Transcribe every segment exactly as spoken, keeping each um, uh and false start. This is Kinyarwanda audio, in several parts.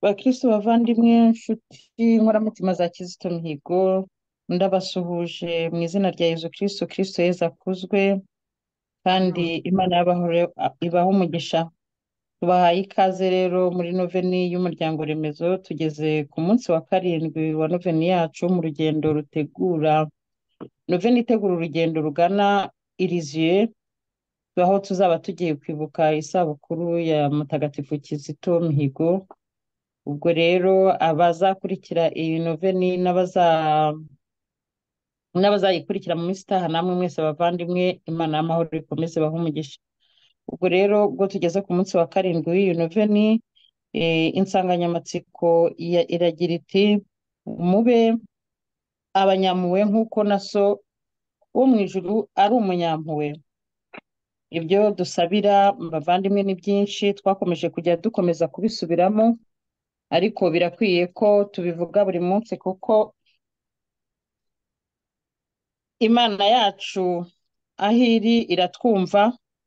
Bakristo bavandimwe, nshuti nkoramutima za Kizito Mihigo, ndabasuhuje mu izina rya Yezu Kristo. Kristo Yezu akuzwe, kandi Imana y'abahore ibahe umugisha. Tubahaye ikaze rero muri noveni y'umuryango remezo. Tugeze ku munsi wa karindwi wa noveni yacu mu rugendo rutegura noveni itegura urugendo rugana iriziye, aho tuzaba tugiye kwibuka isabukuru ya Mutagatifu Kizito Mihigo. Ubwo rero abazakurikira iyi noveni n'abaza n'abazayikurikira mu minsi itaha, namwe mwese abavandimwe, Imana y'amahoro ikomeze ibahe umugisha. Ubwo rero ubwo tugeze ku munsi wa karindwi w'iyi noveni, eh, insanganyamatsiko ya- iragira iti mube abanyampuhwe nk'uko na so wo mu ijuru ari umunyampuhwe. Ibyo dusabira bavandimwe ni byinshi, twakomeje kujya dukomeza kubisubiramo, ariko birakwiye ko tubivuga buri munsi kuko Imana yacu aho iri iratwumva.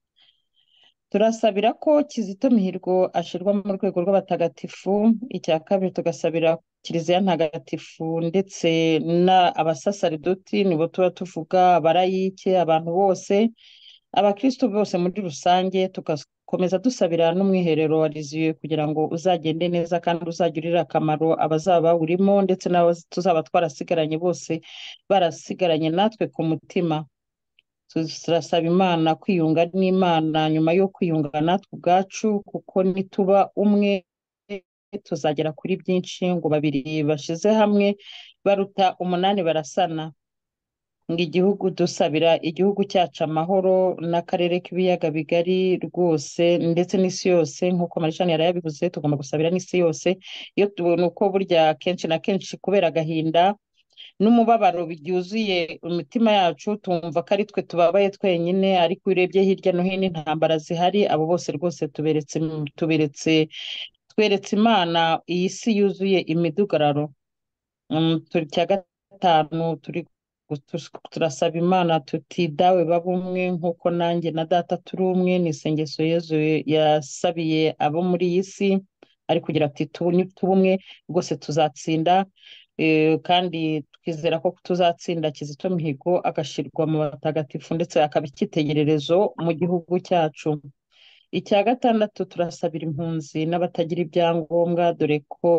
Turasabira ko Kizito Mihigo ashyirwa mu rwego rw'abatagatifu. Icya kabiri, tugasabira Kiliziya Ntagatifu ndetse n'abasasaridoti, nibo tuba tuvuga, abarayike, abantu bose, abakristo bose muri rusange. Tugakomeza dusabira n'umwiherero wa Liziyo kugira ngo uzagende neza kandi uzagirire akamaro abazaba bawurimo, ndetse n'abo tuzaba twarasigaranye bose barasigaranye natwe ku mutima. Turasaba Imana kwiyunga n'Imana nyuma yo kwiyunga natwe ubwacu, kuko nituba umwe tuzagera kuri byinshi, ngo babiri bashize hamwe baruta umunani barasana. Ngo igihugu dusabira igihugu cyacu amahoro n'akarere k'ibiyaga bigari rwose, ndetse n'isi yose nk'uko Marishani yari yabivuze, tugomba gusabira n'isi yose. Iyo tubona uko burya kenshi na kenshi kubera agahinda n'umubabaro byuzuye imitima yacu, tumva ko ari twe tubabaye twenyine, ariko iyo urebye hirya no hino intambara zihari, abo bose rwose tuberetse tuberetse tweretse Imana iyi si yuzuye imidugararo. Mm, turi cya gatanu turi gus- turasaba Imana tuti dawe baba umwe nk'uko nanjye na data turi umwe. Ni isengesho Yezu yasabiye abo muri iyi si, ari kugira ati tubu nituba umwe rwose tuzatsinda. Eh, kandi twizera ko tuzatsinda Kizito Mihigo agashyirwa mu batagatifu, ndetse akaba icyitegererezo mu gihugu cyacu. Icya gatandatu, turasabira impunzi n'abatagira ibyangombwa, dore ko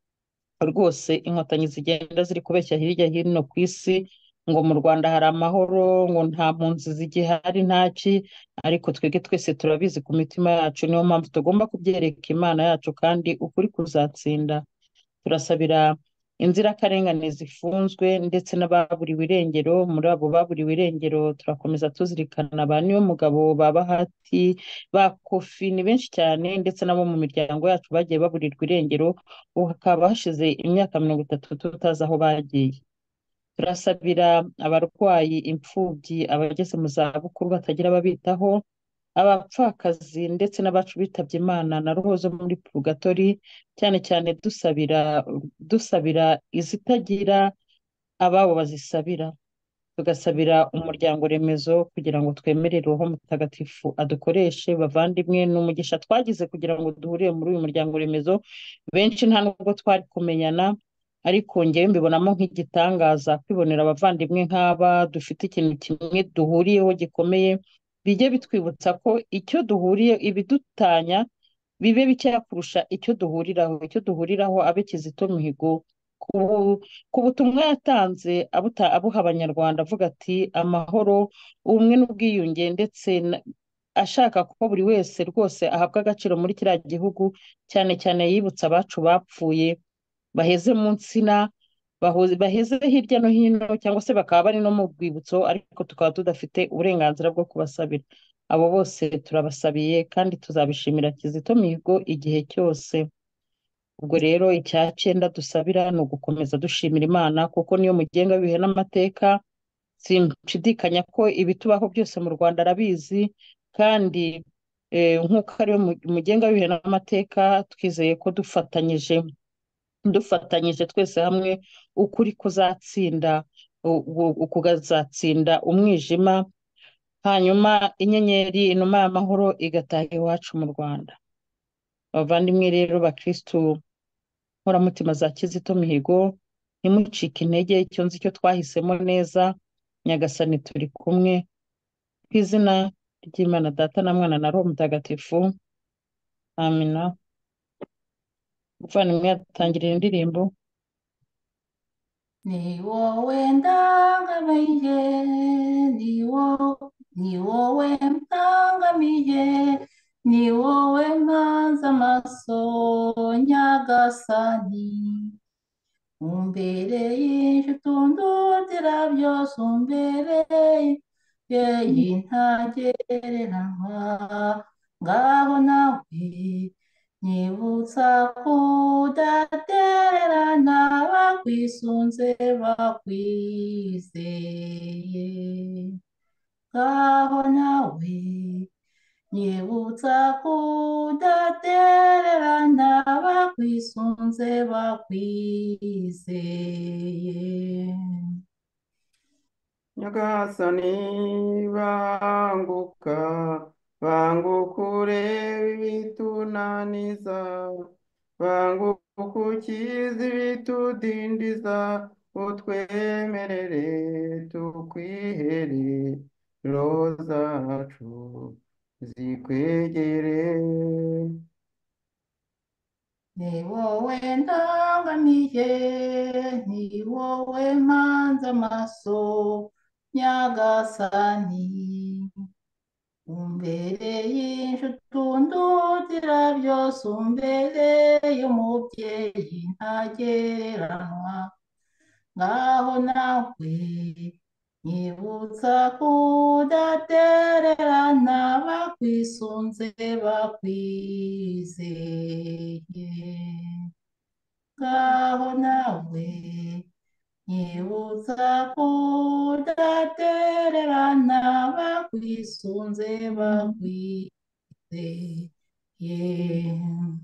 rwose inkotanyi zigenda ziri kubeshya hirya hino ku isi ngo mu Rwanda hari amahoro, ngo nta mpunzi zigihari ntaki, ariko twebwe twese turabizi ku mitima yacu. Niyo mpamvu tugomba kubyereka Imana yacu, kandi ukuri kuzatsinda. Turasabira inzirakarengane zifunzwe ndetse n'ababuriwe irengero. Muri abo baburiwe irengero turakomeza tuzirikana ba Niyomugabo, ba Bahati, ba Kofi, ni benshi cyane, ndetse n'abo mu miryango yacu bagiye baburirwa irengero, ubu hakaba hashize imyaka mirongo itatu tutazi aho bagiye. Turasabira abarwayi, imfubyi, abageze mu zabukuru batagira ababitaho, abapfakazi, ndetse n'abacu bitabye Imana na roho zo muri purugatori, cyane cyane dusabira dusabira izitagira ababo bazisabira. Tugasabira umuryango remezo kugira ngo twemerere Roho Mutagatifu adukoreshe. Bavandimwe, ni umugisha twagize kugira ngo duhurire muri uyu muryango remezo. Benshi nta nubwo twari kumenyana, ariko ngewe mbibonamo nk'igitangaza kwibonera abavandimwe nk'aba dufite ikintu kimwe duhuriyeho gikomeye. Bijye bitwibutsa ko icyo duhuriye, ibidutanya bibe bikeya kurusha icyo duhuriraho. Icyo duhuriraho abe Kizito Mihigo ku ku butumwa yatanze abuta abuha Abanyarwanda, avuga ati amahoro, ubumwe n'ubwiyunge, ndetse na- ashaka ko buri wese rwose ahabwa agaciro muri kiriya gihugu, cyane cyane yibutsa abacu bapfuye baheze mu nsina, bahoze- baheze hirya no hino, cyangwa se bakaba bari no mu rwibutso, ariko tukaba tudafite uburenganzira bwo kubasabira. Abo bose turabasabiye, kandi tuzabishimira Kizito Mihigo igihe cyose. Ubwo rero icya cyenda dusabira ni ugukomeza dushimira Imana, kuko niyo mugenga w'ibihe n'amateka. Sinshidikanya ko ibitubaho byose mu Rwanda arabizi, kandi eh, nk'uko ariwe mu- mugenga w'ibihe n'amateka, twizeye ko dufatanyije dufatanyije twese hamwe, ukuri kuzatsinda, u- u- kuzatsinda umwijima, hanyuma inyenyeri inuma y'amahoro igataha iwacu mu Rwanda. Abavandimwe rero bakristu, nkoramutima za Kizito Mihigo, ntimucike intege, icyo nzi cyo twahisemo neza, Nyagasani turi kumwe, ku izina ry'Imana Data na Mwana na Roho Mutagatifu, amina. Umuvandimwe yatangirira indirimbo. Ni wowe ndangamiye, ni wowe, ni wowe ndangamiye, ni wowe mpanze amaso Nyagasani. Umbereye inshuti byose, umbereye y'intagereranywa, ngaho nawe nyibutsa kudatererana bakwisunze bakwizeye, ngaho nawe nyibutsa kudatererana bakwisunze bakwizeye. Nyagasani banguka, banguka urebe ibitunaniza, banguka ukize ibitudindiza, utwemerere tukwihere, roho zacu zikwegere. Ni wowe ndangamiye, ni wowe mpanze amaso Nyagasani. Umbereye inshuti undutira byose, umbereye umubyeyi ntagereranywa, ngaho nawe nyibutsa kudatererana bakwisunze bakwizeye, ngaho nawe nyibutsa kudatererana bakwisunze bakwizeye.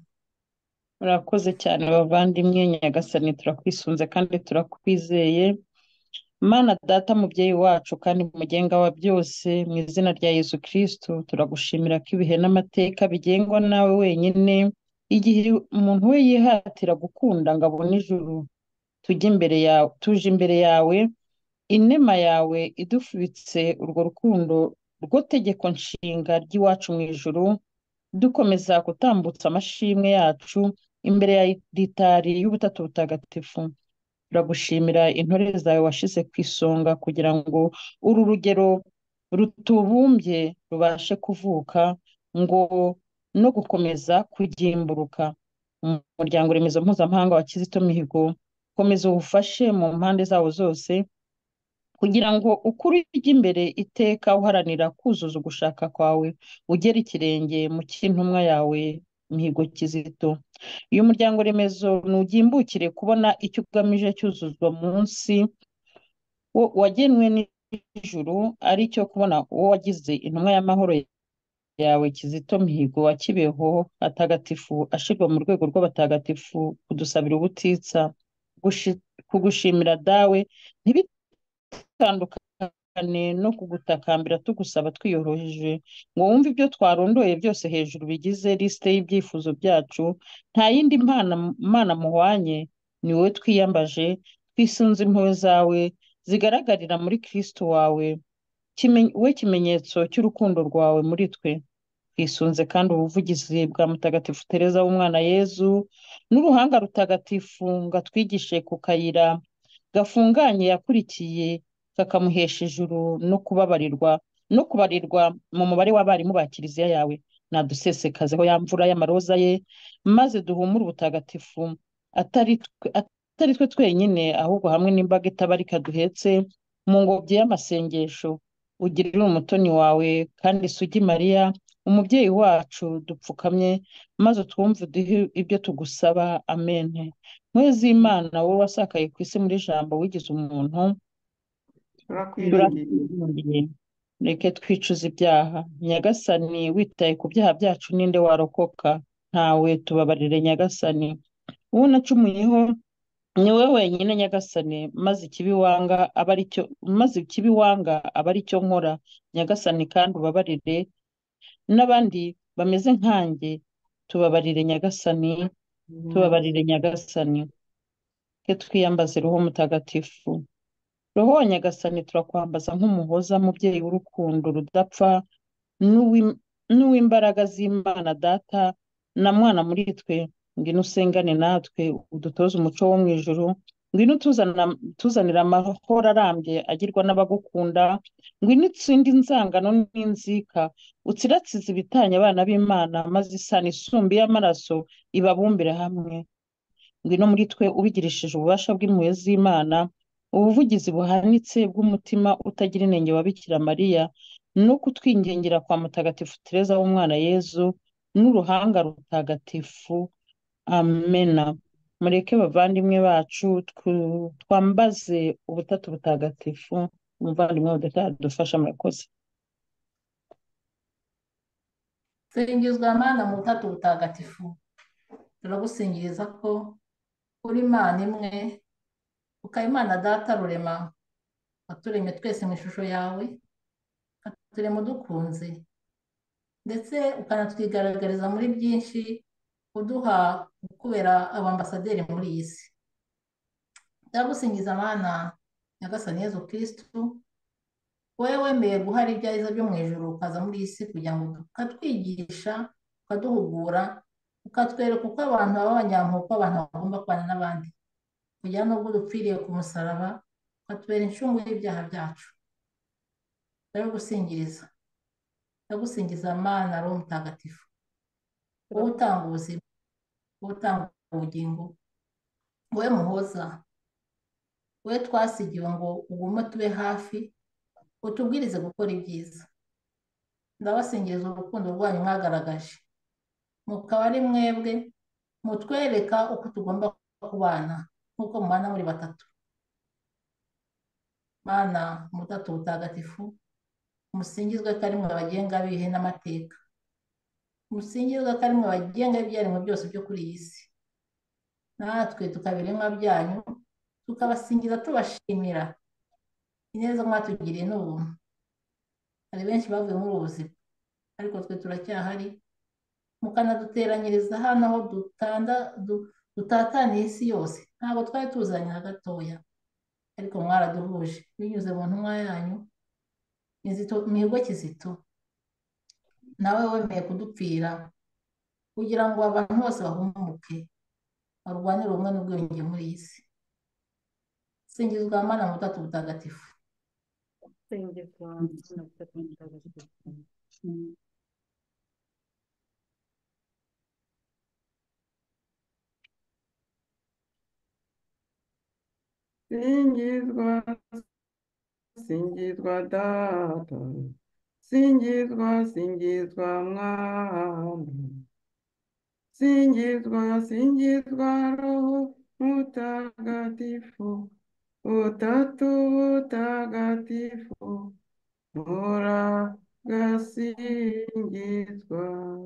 Murakoze cyane bavandimwe, Nyagasani turakwisunze kandi turakwizeye. Mana Data mubyeyi wacu kandi mugenga wa byose, mu izina rya Yesu Kristo turagushimira ko ibihe n'amateka bigengwa nawe wenyine, igihe umuntu we yihatira gukunda ngo abone ijuru. Tujye imbere yawe, tuje imbere yawe, inema yawe idufubitse urwo rukundo rwo tegeko nshinga ry'iwacu mu ijuru, dukomeza gutambutsa amashimwe yacu imbere ya litari y'ubutatu butagatifu. Turagushimira intore zawe washize ku isonga kugira ngo uru rugero rutubumbye rubashe kuvuka, ngo no gukomeza kugimburuka. Umuryango remezo mpuzamahanga wa Kizito Mihigo, komeza ubufashe mu mpande zawo zose, kugira ngo ukuri ujye imbere iteka uharanira kuzuza ugushaka kwawe, ugera ikirenge mu cy'intumwa yawe Mihigo Kizito. Uyu muryango remezo nugimbukire kubona icyo ugamije cyuzuzwa munsi wo- wagenwe n'ijuru, ari cyo kubona uwo wagize intumwa y'amahoro yawe Kizito Mihigo wa Kibeho hatagatifu, ashirwa mu rwego rw'abatagatifu, kudusabira ubutitsa, gushi- kugushimira dawe, ntibitandukane no kugutakambira tugusaba twiyoroheje, ngo wumve ibyo twarondoye byose hejuru bigize lisite y'ibyifuzo byacu. Nta yindi mana, mana muhwanye, ni wowe twiyambaje, twisunze impuhwe zawe zigaragarira muri Kristo wawe, kimen- we kimenyetso cy'urukundo rwawe muri twe. Twisunze kandi ubuvugizi bwa Mutagatifu Tereza w'umwana Yezu, n'uruhanga rutagatifu ngo atwigishe ku kayira gafunganye yakurikiye, kakamuhesha ijuru no kubabarirwa no kubarirwa mu mubare w'abarimu ba Kiliziya yawe. Nadusesekazeho ya mvura y'amaroza ye, maze duhumure ubutagatifu, atari twe, atari twe twenyine, ahubwo hamwe n'imbaga itabarika duhetse mu ngobyi y'amasengesho. Ugirire umutoni wawe kandi isugi Mariya, umubyeyi wacu, dupfukamye maze utwumve uduhe ibyo tugusaba. Amen. Mpuhwe z'Imana, wowe wasakaye ku isi muri Jambo wigize umuntu, Turakwiringiye. turakwiringiye. Reke twicuze ibyaha. Nyagasani, witaye ku byaha byacu ninde warokoka? Ntawe. Tubabarire Nyagasani. Uwo nacumuyeho ni wowe wenyine Nyagasani, maze ikibi wanga aba ari cyo maze ikibi wanga aba ari cyo nkora. Nyagasani, kandi ubabarire n'abandi bameze nkanjye. Tubabarire Nyagasani, tubabarire nyagasani, ke twiyambaze roho mutagatifu. Roho wa nyagasani turakwambaza nk'umuhoza, mubyeyi w'urukundo rudapfa, n'uw'im- n'uw'imbaraga z'Imana Data na Mwana muri twe. Ngwino usengane natwe, udutoze umuco wo mu ijuru. Ngwino utuzana- utuzanire amahoro arambye agirwa n'abagukunda. Ngwino utsinde inzangano n'inzika, utsiratsize ibitanya abana b'Imana, maze isano isumba iy'amaraso ibabumbire hamwe. Ngwino muri twe ubigirishije ububasha bw'impuhwe z'Imana, ubuvugizi buhanitse bw'umutima utagira inenge wa Bikira Mariya, no kutwingingira kwa Mutagatifu Tereza w'Umwana Yezu, n'uruhanga rutagatifu. Amena. Mureke bavandimwe bacu twu- twambaze ubutatu butagatifu. Umuvandimwe Odeta adufasha, murakoze. singizwa mana mu butatu butagatifu, turagusingiriza ko uri Imana imwe, ukaba Imana Data rurema, waturemye twese mu ishusho yawe, ukaturema udukunze, ndetse ukanatwigaragariza muri byinshi, uduha kubera abambasaderi muri iyi si. Ndagusingiza mana nyagasani Yezu Kristu, wowe wemeye guhara ibyiza byo mu ijuru ukaza muri iyi si kugira ngo ukatwigisha, ukaduhugura, ukatwereka uko abantu baba abanyampuhwe, uko abantu bagomba kubana n'abandi, kugira n'ubwo dupfiriye ku musaraba ukatubera incungu y'ibyaha byacu. Ndagusingiriza, ndagusingiza mana roho mutagatifu, wowe utanga ubuzima, wowe utanga ubugingo, wowe muhoza, wowe twasigiwe ngo ugume tube hafi, utubwirize gukora ibyiza. Ndabasingiriza urukundo rwanyu mwagaragaje, mukaba ari mwebwe mutwereka uko tugomba kubana nk'uko mubana muri batatu. Mana mutatu butagatifu, musingizwe ko ari mwe bagenga bihe n'amateka, musingizwe ko ari mwe bagenga ibyaremwe byose byo kuri iyi si, natwe tukaba ibiremwa byanyu, tukabasingiza tubashimira ineza mwatugiriye n'ubuntu. Hari benshi bavuye muri ubu buzima, ariko twe turacyahari, mukanaduteranyiriza hano aho dutanda du- dutataniye isi yose. Ntabwo twari tuzanye na gatoya, ariko mwaraduhuje binyuze mu ntumwa yanyu Kizito, Mihigo Kizito. Nawe wemeye kudupfira kugira ngo abantu bose bahumuke, barwanire ubumwe n'ubwiyunge muri iyi si. Singizwa mana mutatu butagatifu. Singizwa mana mutatu mutagatifu. Singizwa, singizwa data, singizwa, singizwa mwana, singizwa, singizwa roho mutagatifu, utatu butagatifu, muragasingizwa.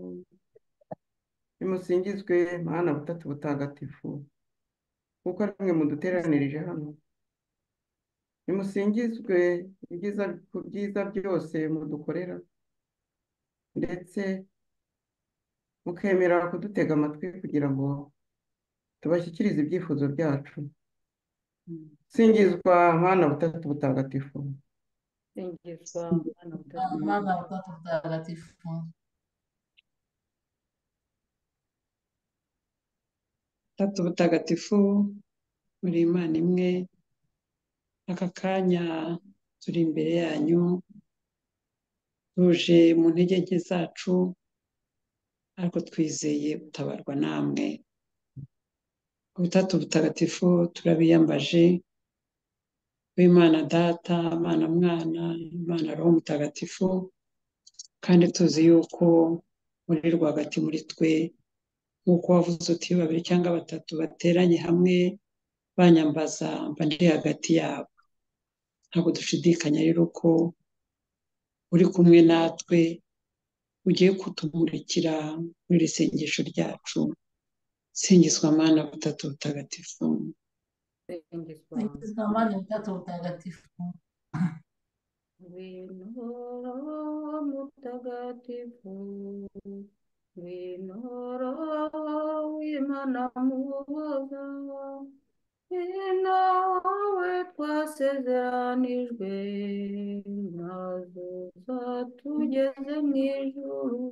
Nimusingizwe mana butatu butagatifu, kuko ari mwe muduteranirije hano. Nimusingizwe ibyiza ku byiza byose mudukorera, ndetse mukemera kudutega amatwi kugira ngo tubashyikirize ibyifuzo byacu. Singizwa mana butatu butagatifu. Singizwa mana mutatu Mana mutatu butagatifu. Tatu butagatifu, muri Imana imwe. Aka kanya turi imbere yanyu, tuje mu ntege nke zacu, ariko twizeye gutabarwa namwe. Ubutatu butagatifu turabiyambaje, w'Imana Data, Imana Mwana, Imana Roho Mutagatifu, kandi tuzi yuko muri rwagati muri twe, nk'uko wavuze uti iyo babiri cyangwa batatu bateranye hamwe banyambaza, mba ndi hagati yabo. Ntabwo dushidikanya rero ko uri kumwe natwe, ugiye kutumurikira muri iri sengesho ryacu. Singizwa mana butatu butagatifu. Singizwa Singizwa mana mutatu butagatifu. ngwino mutagatifu, ngwino roho w'Imana muhoza, ngwino wowe twasezeranijwe, maze uzatugeze mu ijuru.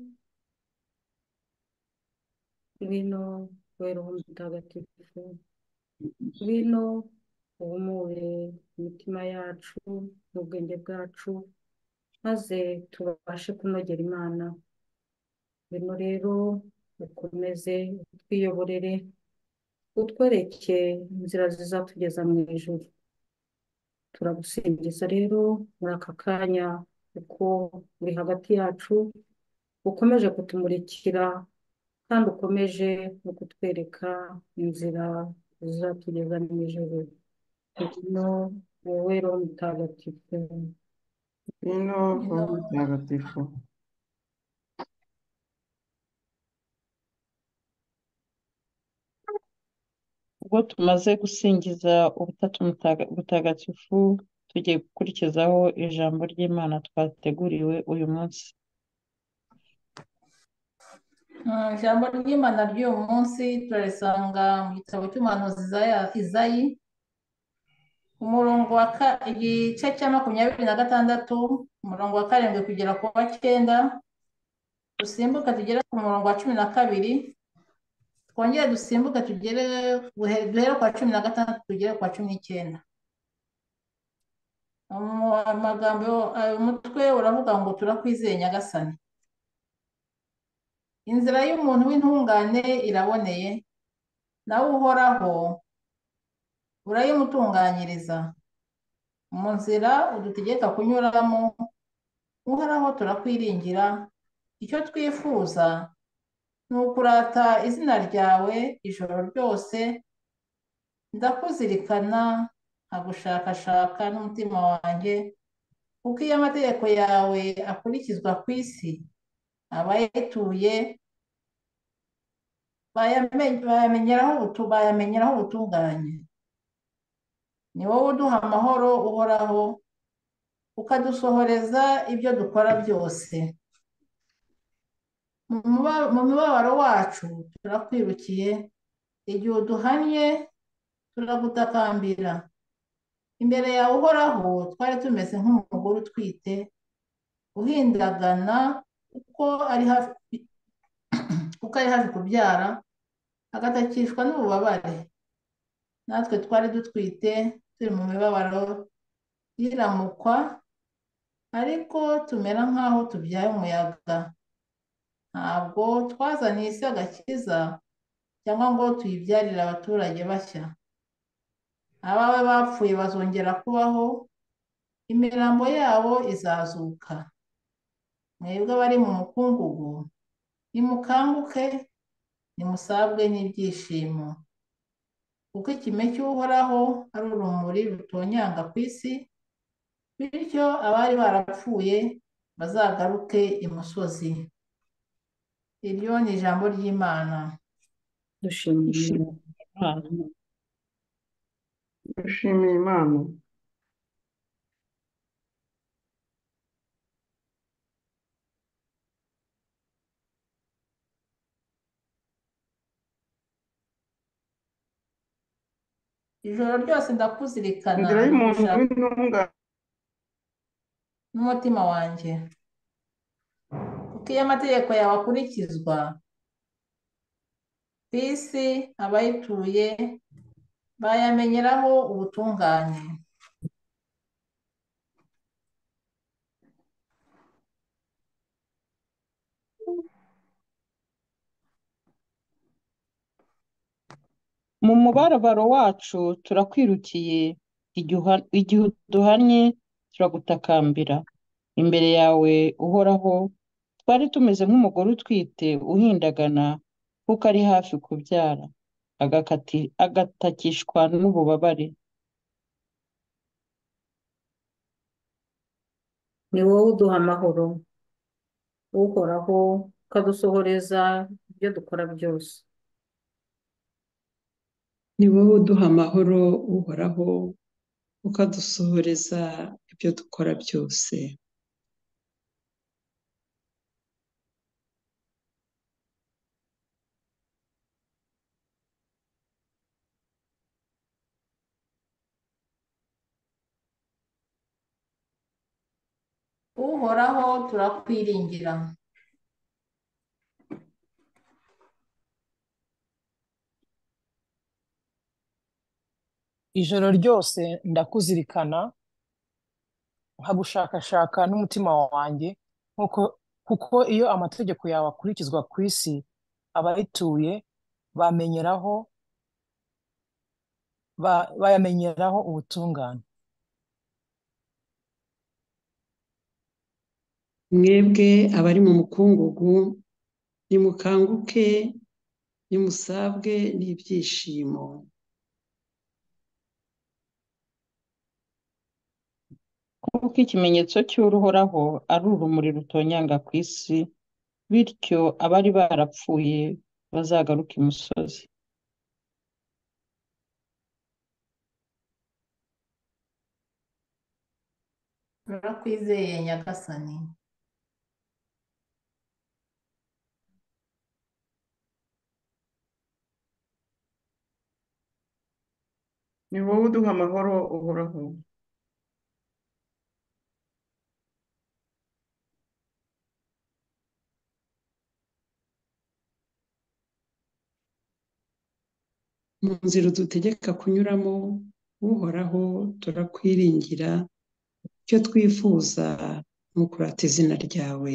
Ngwino wowe Roho Mutagatifu, ngwino uhumure imitima yacu n'ubwenge bwacu, maze tubashe kunogera Imana. Ngwino rero ukomeze utwiyoborere, utwereke inzira zizatugeza mu ijuru. Turagusingiza rero muri aka kanya kuko uri hagati yacu, ukomeje kutumurikira kandi ukomeje no kutwereka inzira zizatugeza mu ijuru. Ngwino wowe Roho Mutagatifu. Ngwino Roho Mutagatifu. Ubwo tumaze gusingiza ubutatu mutaga- butagatifu, tugiye gukurikizaho ijambo ry'Imana twateguriwe uyu munsi. Mm, ijambo ry'Imana ry'uyu munsi turarisanga mu gitabo cy'umuhanuzi Izaya- Izayi, umurongo wa ka- igice cya makumyabiri na gatandatu, umurongo wa karindwi kugera ku wa cyenda, dusimbuka tugere ku murongo wa cumi na kabiri, twongere dusimbuke tugere guhe- duhere ku wa cumi na gatandatu tugere ku wa cumi n'icyenda. Mu- amagambo ayo umutwe uravuga ngo turakwizeye Nyagasani. Inzira y'umuntu w'intungane iraboneye, nawe uhoraho urayimutunganyiriza. Mu nzira udutegeka kunyuramo, uhoraho turakwiringira. Icyo twifuza ni ukurata izina ryawe ijoro ryose, ndakuzirikana nkagushakashaka n'umutima wanjye, kuko iyo amategeko yawe akurikizwa ku isi, abayituye bayame- bayamenyeraho ubutu- bayamenyeraho ubutunganye. Ni wowe uduha amahoro uhoraho, ukadusohoreza ibyo dukora byose. Mu muba- mu mibabaro wacu turakwirukiye, igihe uduhannye turagutakambira. Imbere yawe uhoraho twari tumeze nk'umugore utwite, uhindagana kuko ari hafi kuko ari hafi kubyara, agatakishwa n'ububabare. Natwe twari dutwite turi mu mibabaro yiramukwa, ariko tumera nk'aho tubyaye umuyaga. Ntabwo twazaniye isi agakiza cyangwa ngo tuyibyarire abaturage bashya. Abawe bapfuye bazongera kubaho, imirambo yabo izazuka. Mwebwe abari mu mukungugu, nimukanguke, nimusabwe n'ibyishimo, kuko ikime cy'uhoraho ari urumuri rutonyanga ku isi, bityo abari barapfuye bazagaruke imusozi. Iryo ni ijambo ry'Imana. Dushimiye Imana. Dushimiye Imana. Ijoro ryose ndakuzirikana Inzira y'umuntu nkagushaka w'intungane n'umutima wanjye, kuko iyo amategeko yawe akurikizwa ku isi, abayituye bayamenyeraho ubutungane. Mu mubabaro wacu turakwirukiye, igihe uha- igihe uduhannye turagutakambira. Imbere yawe uhoraho twari tumeze nk'umugore utwite uhindagana kuko ari hafi kubyara, agakati agatakishwa n'ububabare. Ni wowe uduha amahoro, uhoraho ukadusohoreza ibyo dukora byose. Ni wowe uduha amahoro uhoraho, ukadusohoreza ibyo dukora byose. uhoraho turakwiringira. ijoro ryose ndakuzirikana, nkagushakashaka n'umutima wanjye, nkuko kuko iyo amategeko yawe akurikizwa ku isi, abayituye bamenyeraho ba- bayamenyeraho ubutungane. mwebwe abari mu mukungugu, nimukanguke, nimusabwe n'ibyishimo. kuko ikimenyetso cy'uhoraho ari urumuri rutonyanga ku isi, bityo abari barapfuye bazagaruka imusozi. turakwizeye nyagasani. ni wowe uduha amahoro uhoraho. mu nzira udutegeka kunyuramo, uhoraho turakwiringira, icyo twifuza ni ukurata izina ryawe.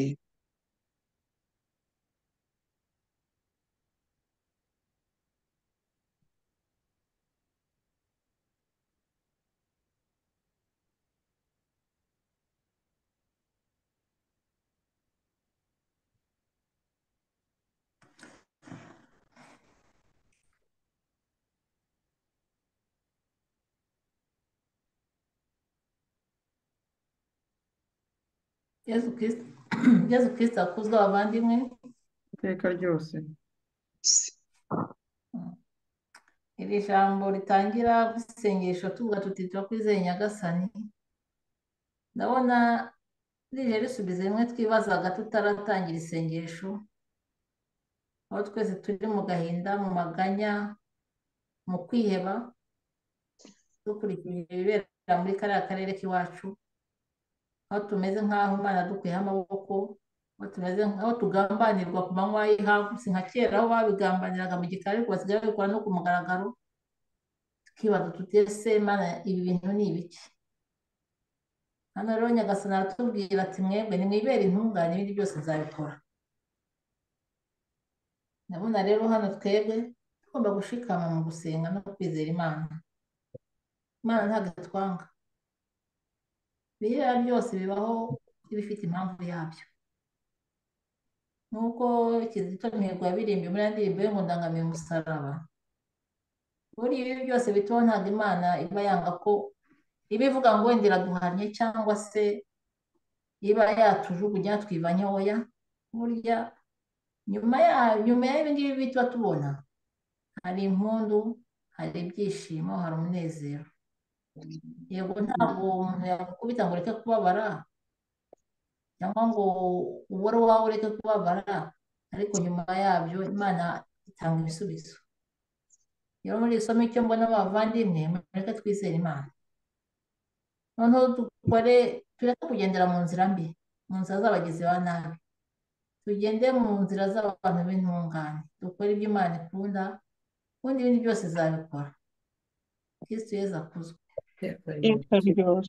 yezu kristo yezu kristo akuzwe abavandimwe. iteka ryose. Iri jambo ritangira isengesho tuvuga tuti turakwizeye nyagasani, ndabona rije risubiza rimwe twibazaga tutaratangira isengesho, aho twese turi mu gahinda, mu maganya, mu kwiheba, dukurikije ibibera muri kariya karere k'iwacu, aho tumeze nk'aho Imana yadukuyeho amaboko, aho tumeze nk'aho tugambanirwa ku manywa y'ihangu, si nka kera aho babigambaniraga mu gikari, ariko basigaye babikora no ku mugaragaro. Tukibaza tuti ese Imana ibi bintu ni ibiki? Hano rero nyagasani aratubwira ati mwebwe nimwibere intungane, ibindi byose nzabikora. Ndabona rero hano twebwe tugomba gushikama mu gusenga no kwizera Imana. Imana ntabwo itwanga. Biriya byose bibaho bifite impamvu yabyo. Nk'uko Kizito Mihigo yabirimbye muri ya ndirimbo ye ngo ndangamiye umusaraba. Buriya ibi byose bituho ntabwo Imana iba yanga ko iba ivuga ngo wenda iraduhannye cyangwa se iba yatujugunya twivanye oya. Burya nyuma ya nyuma y'ibi ngibi bituba tubona hari impundu, hari ibyishimo, hari umunezero. Yego ntabwo umuntu yakubita ngo ureke kubabara cyangwa ngo ubure wawe ureke kubabara, ariko nyuma yabyo Imana itanga ibisubizo. Rero muri iri somo icyo mbona abavandimwe, mureke twizere Imana. Noneho dukore tureke kugendera mu nzira mbi, mu nzira z'abagizi ba nabi. Tugende mu nzira z'abantu b'intungane, dukore ibyo Imana ikunda, ubundi ibindi byose izabikora. Kristo Yezu akuzwe. iteka ryose.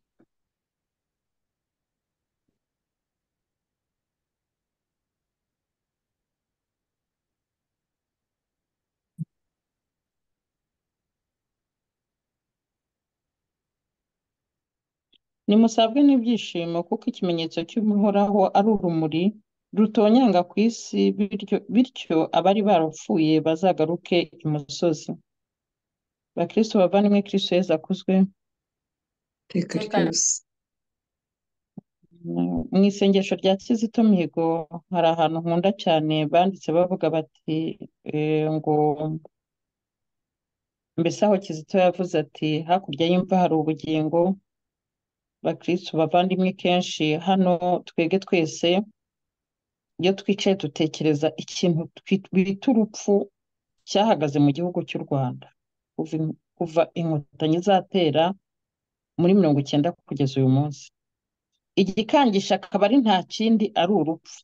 Nimusabwe n'ibyishimo, kuko ikimenyetso cy'uhoraho ari urumuri rutonyanga ku isi, bityo bityo abari barapfuye bazagaruke imusozi. Bakristo bavandimwe, Kristo Yezu akuzwe. Iteka Iteka ryose. mu isengesho rya Kizito Mihigo hari ahantu nkunda cyane banditse bavuga bati eh, ngo mbese aho Kizito yavuze ati hakurya y'imva hari ubugingo. Bakristo bavandimwe, kenshi hano twebwe twese iyo twicaye dutekereza ikintu twi- bita urupfu cyahagaze mu gihugu cy'u Rwanda kuva in- kuva inkotanyi zatera muri mirongo icyenda kugeza uyu munsi. igikangisha akaba ari nta kindi ari urupfu.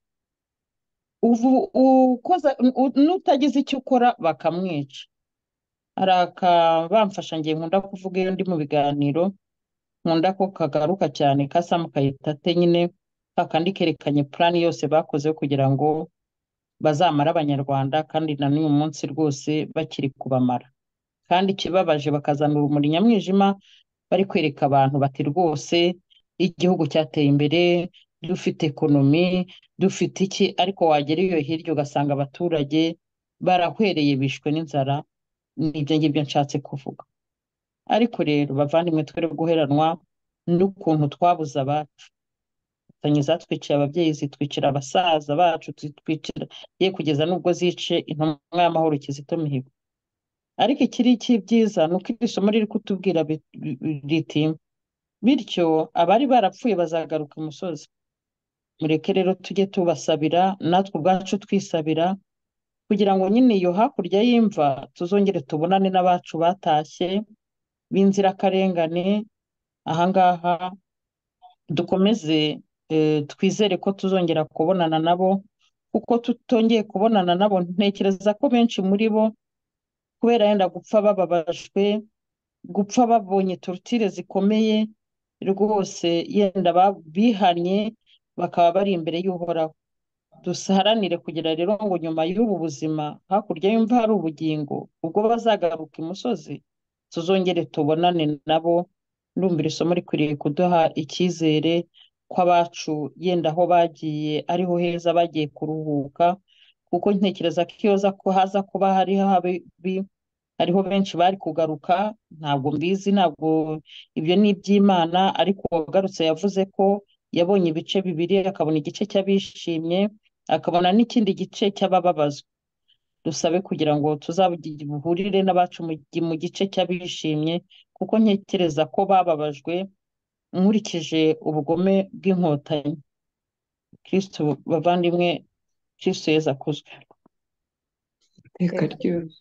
ubu ukoza u- n'utagize icyo ukora bakamwica. hari akabamfasha ngiye nkunda kuvuga iyo ndi mu biganiro, nkunda ko kagaruka cyane ka Sam Kayitete, nyine kakandi kerekanye plan yose bakoze kugira ngo bazamara abanyarwanda kandi na n'uyu munsi rwose bakiri kubamara. Kandi ikibabaje bakazana urumuri nyamwijima bari kwereka abantu bati rwose igihugu cyateye imbere, dufite ekonomi, dufite iki, ariko wagera iyo hirya ugasanga abaturage barahwereye bishwe n'inzara. Nibyo ngibyo nshatse kuvuga. Ariko rero bavandimwe, twere guheranwa n'ukuntu twabuze abacu. Inkotanyi zatwiciye ababyeyi, zitwicira abasaza bacu, zitwicira ye kugeza n'ubwo zice intumwa y'amahoro Kizito Mihigo. Ariko ikiri cy'ibyiza ni uko iri somo riri kutubwira bi- bi- riti bityo abari barapfuye bazagaruka imusozi. Mureke rero tujye tubasabira, natwe ubwacu twisabira, kugira ngo nyine iyo hakurya y'imva tuzongere tubonane n'abacu batashye b'inzirakarengane. Ahangaha dukomeze eh, twizere ko tuzongera kubonana nabo, kuko tutongeye kubonana nabo ntekereza ko benshi muri bo kubera yenda gupfa bababajwe, gupfa babonye torutire zikomeye rwose, yenda ba- bihannye bakaba bari imbere y'uhoraho. Dusaharanire kugira rero ngo nyuma y'ubu buzima hakurya y'imva hari ubugingo, ubwo bazagaruka imusozi tuzongere tubonane nabo. Ndumva iri somo rikwiriye kuduha icyizere ko abacu yenda aho bagiye ariho heza, bagiye kuruhuka, kuko ntekereza ko iyo za ko haza kuba hariho habi, hariho benshi bari kugaruka. Ntabwo mbizi, ntabwo ibyo ni iby'Imana, ariko uwagarutse yavuze ko yabonye ibice bibiri, akabona igice cy'abishimye, akabona n'ikindi gice cy'abababazwa. Dusabe kugira ngo tuzabuhurire n'abacu mu gi- mu gice cy'abishimye, kuko ntekereza ko bababajwe nkurikije ubugome bw'inkotanyi. Kristo bavandimwe, Kristo Yezu akuzwe. iteka ryose.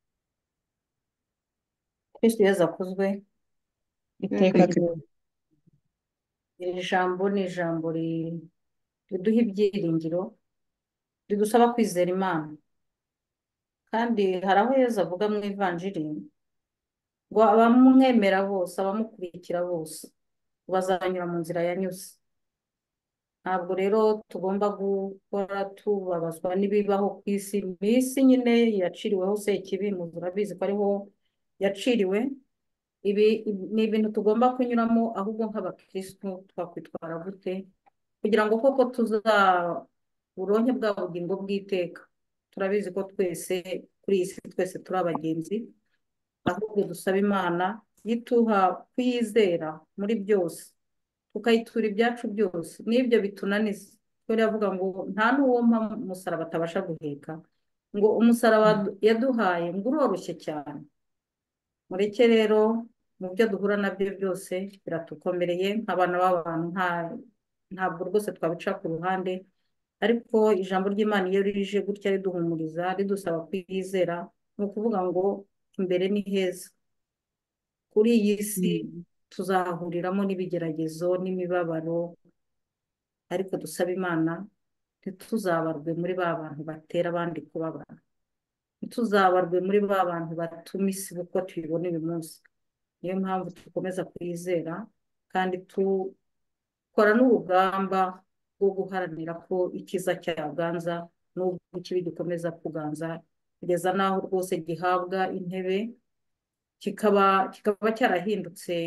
Kristo Yezu akuzwe. Iteka Iteka ryose. Iri jambo ni ijambo ri- riduha ibyiringiro, ridusaba kwizera Imana. Kandi hari aho Yezu avuga mu ivanjiri ngo abamwemera bose, abamukurikira bose bazanyura mu nzira yanyuze. Ntabwo rero tugomba guhora tubabazwa n'ibibaho ku isi. Mu isi nyine yaciriweho Sekibi, murabizi ko ariho yaciriwe. Ibi ibi- ni ibintu tugomba kunyuramo, ahubwo nk'abakristo twakwitwara gute kugira ngo koko tuzaburonke bwa bugingo bw'iteka. Turabizi ko twese kuri iyi si twese turi abagenzi, ahubwo dusaba Imana yituha kuyizera muri byose, tukayitura ibyacu byose n'ibyo bitunaniza. Kubera avuga ngo nta n'uwo mpa umusaraba atabasha guheka, ngo umusaraba yaduhaye ngo uroroshye cyane. Mureke rero mu byo duhura nabyo byose biratukomereye nk'abana b'abantu, nta ntabwo rwose twabica ku ruhande, ariko ijambo ry'Imana iyo rije gutya riduhumuriza, ridusaba kwiyizera, ni ukuvuga ngo imbere ni heza. Kuri iyi si tuzahuriramo n'ibigeragezo n'imibabaro, ariko dusaba Imana ntituzabarwe muri ba bantu batera abandi kubabara, ntituzabarwe muri ba bantu batuma isi uko tuyibona uyu munsi. Niyo mpamvu dukomeza kuyizera kandi dukora n'urugamba rwo guharanira ko icyiza cyaganza n'ubwo ikibi gikomeza kuganza, kugeza n'aho rwose gihabwa intebe, kikaba kikaba cyarahindutse,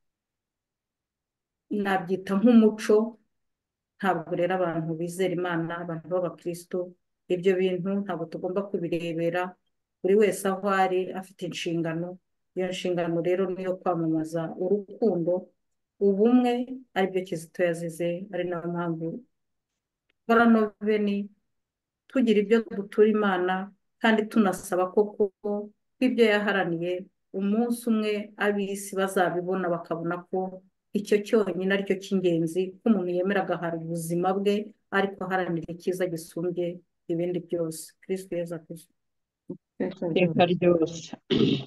nabyita nk'umuco. Ntabwo rero abantu bizera Imana, abantu b'abakristo, ibyo bintu ntabwo tugomba kubirebera. Buri wese aho ari afite inshingano. Iyo nshingano rero niyo kwamamaza urukundo, ubumwe, aribyo Kizito yazize. Ari nayo mpamvu dukora noveni, tugira ibyo dutura Imana, kandi tunasaba koko ko ibyo yaharaniye umunsi umwe ab'isi bazabibona, bakabona ko icyo cyonyine aricyo cy'ingenzi, ko umuntu yemera agahara ubuzima bwe ariko aharanira icyiza gisumbye ibindi byose. Kristo Yezu akuzwe. iteka Iteka ryose. ryose.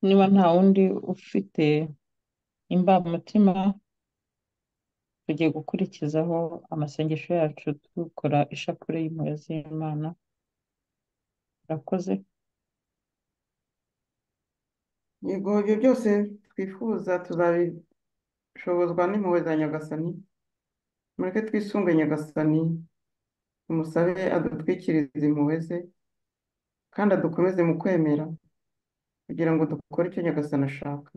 niba nta wundi ufite imbamutima, tugiye gukurikizaho amasengesho yacu dukora ishapule y'impuhwe z'Imana. Urakoze. Yego, ibyo byose twifuza tuzabishobozwa n'impuhwe za Nyagasani. Mureke twisunge Nyagasani, tumusabe adutwikirize impuhwe ze kandi adukomeze mu kwemera kugira ngo dukore icyo Nyagasani ashaka.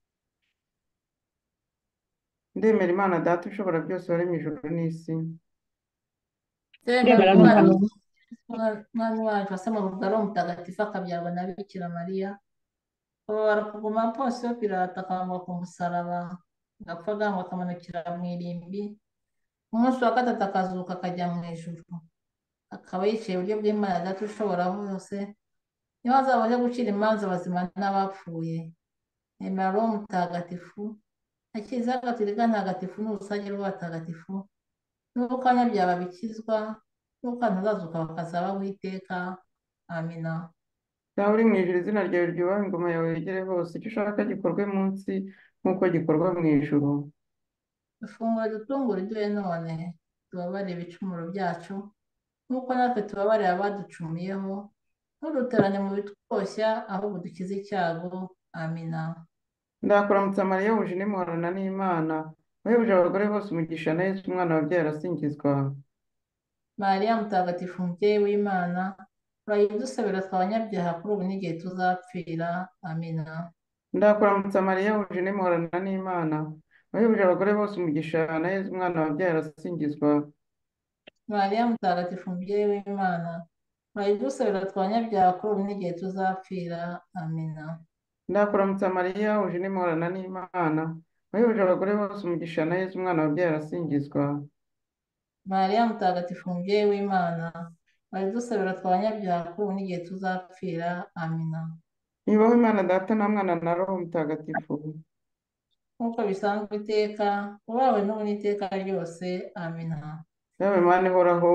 Ndemera Imana Data ushobora byose, waremye ijuru n'isi. Ndemera Ndemera umwana n'umwana umwami wacu wasamurwa ari umutagatifu akabyarwa na Bikira Mariya, akababara kuguma Ponsiyo Pilato, akabambwa ku musaraba, agapfa agahambwa, akamanukira mu irimbi, umunsi wa gatatu akazuka akajya mu ijuru, akaba yicaye iburyo bw'Imana Data ushobora hose, niho azaba aje gucira imanza abazima n'abapfuye. Nemera Roho Mutagatifu na Kiliziya Gatolika ntagatifu n'urusange rw'abatagatifu, n'uko abanyabyaha babikizwa, n'uko abantu bazazuka bakazaba witeka. Amina. Dawe uri mu ijuru, izina ryawe ryubahwe, ingoma yawe yegere hose, icyo ushaka gikorwe munsi nk'uko gikorwa mu ijuru. Ifunguro dutungura iduhe none, tubabarire ibicumuro byacu nk'uko natwe tubabarira abaducumuyeho, ntuduterane mu bitwoshya, ahubwo dukize icyago. Amina. Ndakuramutsa Mariya, wuje muhorana n'Imana, wahebuje abagore bose umugisha, na Yesu umwana wabyaye arasingizwa. Mariya Mutagatifu, umubyeyi w'Imana, urayidusabira twe abanyabyaha kuri ubu n'igihe tuzapfira. Amina. Ndakuramutsa Mariya, wuje muhorana n'Imana, wahebuje abagore bose umugisha, na Yesu umwana wabyaye arasingizwa. Mariya Mutagatifu, umubyeyi w'Imana, urayidusabira twe abanyabyaha kuri ubu n'igihe tuzapfira. Amina. Ndakuramutsa Mariya, wuje muhorana n'Imana, wahebuje abagore bose umugisha, na Yesu umwana wabyaye arasingizwa. Mariya Mutagatifu, umubyeyi w'Imana, urayidusabira twe abanyabyaha kuri ubu n'igihe tuzapfira. Amina. Yubahe Imana Data na Mwana na Roho Mutagatifu. Nk'uko bisanzwe iteka, ubawe n'ubu n'iteka ryose. Amina. Yawe Mana ihoraho,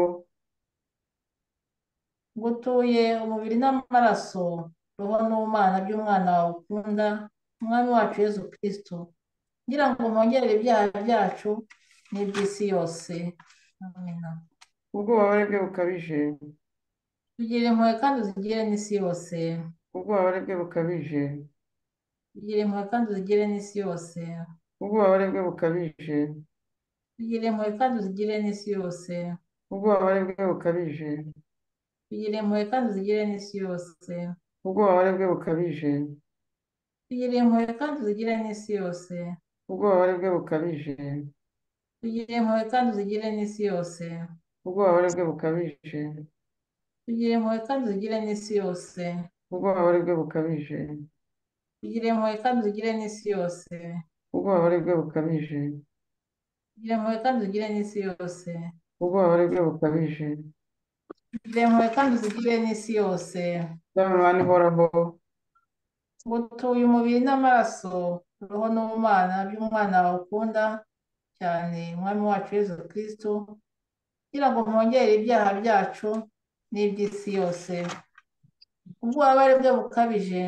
Ngutuye umubiri n'amaraso, roho n'ubumana by'umwana wawe ukunda, umwami wacu Yezu Kristo, ngira ngo mwongerere ibyaha byacu n'iby'isi yose. Amina. ubwubabare bwe bukabije, Tugire impuhwe kandi uzigire n'isi yose. ubwubabare bwe bukabije, Tugire impuhwe kandi uzigire n'isi yose. ubwubabare bwe bukabije, Tugire impuhwe kandi uzigire n'isi yose. ubwubabare bwe bukabije, Tugire impuhwe kandi uzigire n'isi yose. ubwubabare bwe bukabije, Tugire impuhwe kandi uzigire n'isi yose. ubwubabare bwe bukabije, Tugire impuhwe kandi uzigire n'isi yose. ubwubabare bwe bukabije, Tugire impuhwe kandi uzigire n'isi yose. ubwubabare bwe bukabije, Tugire impuhwe kandi uzigire n'isi yose. ubwubabare bwe bukabije, Tugire impuhwe kandi uzigire n'isi yose. ubwubabare bwe bukabije. Tugire impuhwe kandi uzigire n'isi yose. Yawe Mana ihoraho, Ngutuye umubiri n'amaraso, roho n'ubumana by'umwana wawe ukunda cyane, umwami wacu Yezu Kristo, kugira ngo mwongere ibyaha byacu n'iby'isi yose. Ubwubabare bwe bukabije,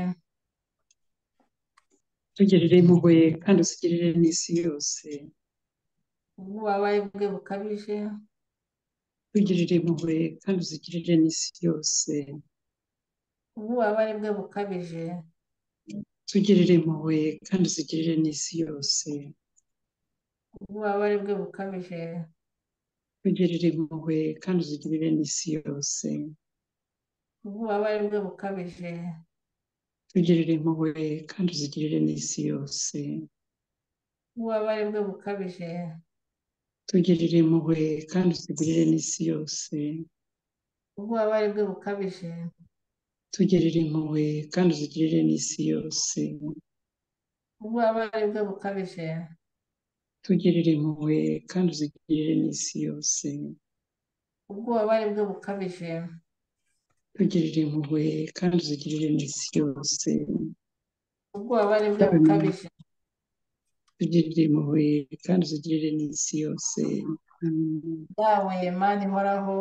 tugirire impuhwe kandi uzigirire n'isi yose. ubwubabare bwe bukabije, tugirire impuhwe kandi uzigirire n'isi yose. ububabare bwe bukabije, tugirire impuhwe kandi uzigirire n'isi yose. ububabare bwe bukabije, tugirire impuhwe kandi uzigirire n'isi yose. ububabare bwe bukabije, tugirire impuhwe kandi uzigirire n'isi yose. ububabare bwe bukabije, tugirire impuhwe kandi uzigirire n'isi yose. ububabare bwe bukabije, tugirire impuhwe kandi uzigirire n'isi yose. ububabare bwe bukabije, tugirire impuhwe kandi uzigirire n'isi yose. ububabare bwe bukabije, tugirire impuhwe kandi uzigirire n'isi yose. ububabare bwe bukabije, tugirire impuhwe kandi uzigirire n'isi yose. Amen. yawe Mana ihoraho,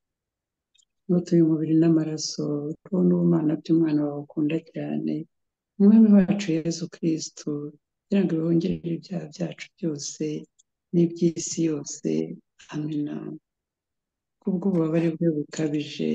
Ngutuye umubiri n'amaraso, roho n'ubumana by'umwana wawe ukunda cyane, umwami wacu Yezu Kristo kugira ngo ibihongerere ibyaha byacu byose n'iby'isi yose. Amina. Kubw'ububabare bwe bukabije,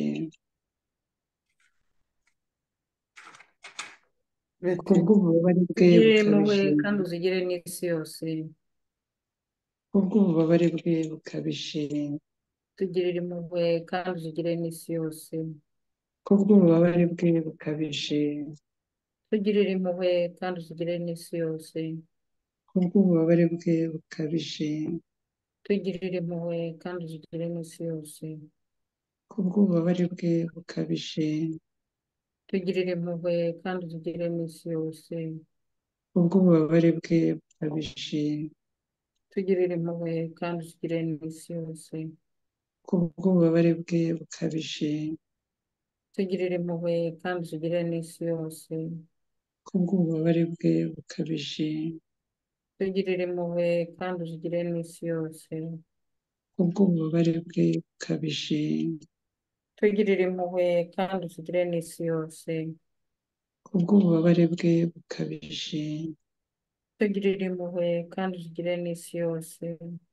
Beti kubw'ububabare bwe tugirire impuhwe bukabije, kandi uzigire n'isi yose. kubw'ububabare bwe bukabije, Tugirire impuhwe kandi uzigire n'isi yose. kubw'ububabare bwe bukabije, Tugirire impuhwe kandi uzigire n'isi yose. kubw'ububabare bwe bukabije, Tugirire impuhwe kandi uzigire n'isi yose. kubw'ububabare bwe bukabije, Tugirire impuhwe kandi uzigire n'isi yose. kubw'ububabare bwe bukabije, Tugirire impuhwe kandi uzigire n'isi yose. kubw'ububabare bwe bukabije, Tugirire impuhwe kandi uzigire n'isi yose. kubw'ububabare bwe bukabije, Tugirire impuhwe kandi uzigire n'isi yose. kubw'ububabare bwe bukabije, Tugirire impuhwe kandi uzigire n'isi yose. kubw'ububabare bwe bukabije, Tugirire impuhwe kandi uzigire n'isi yose.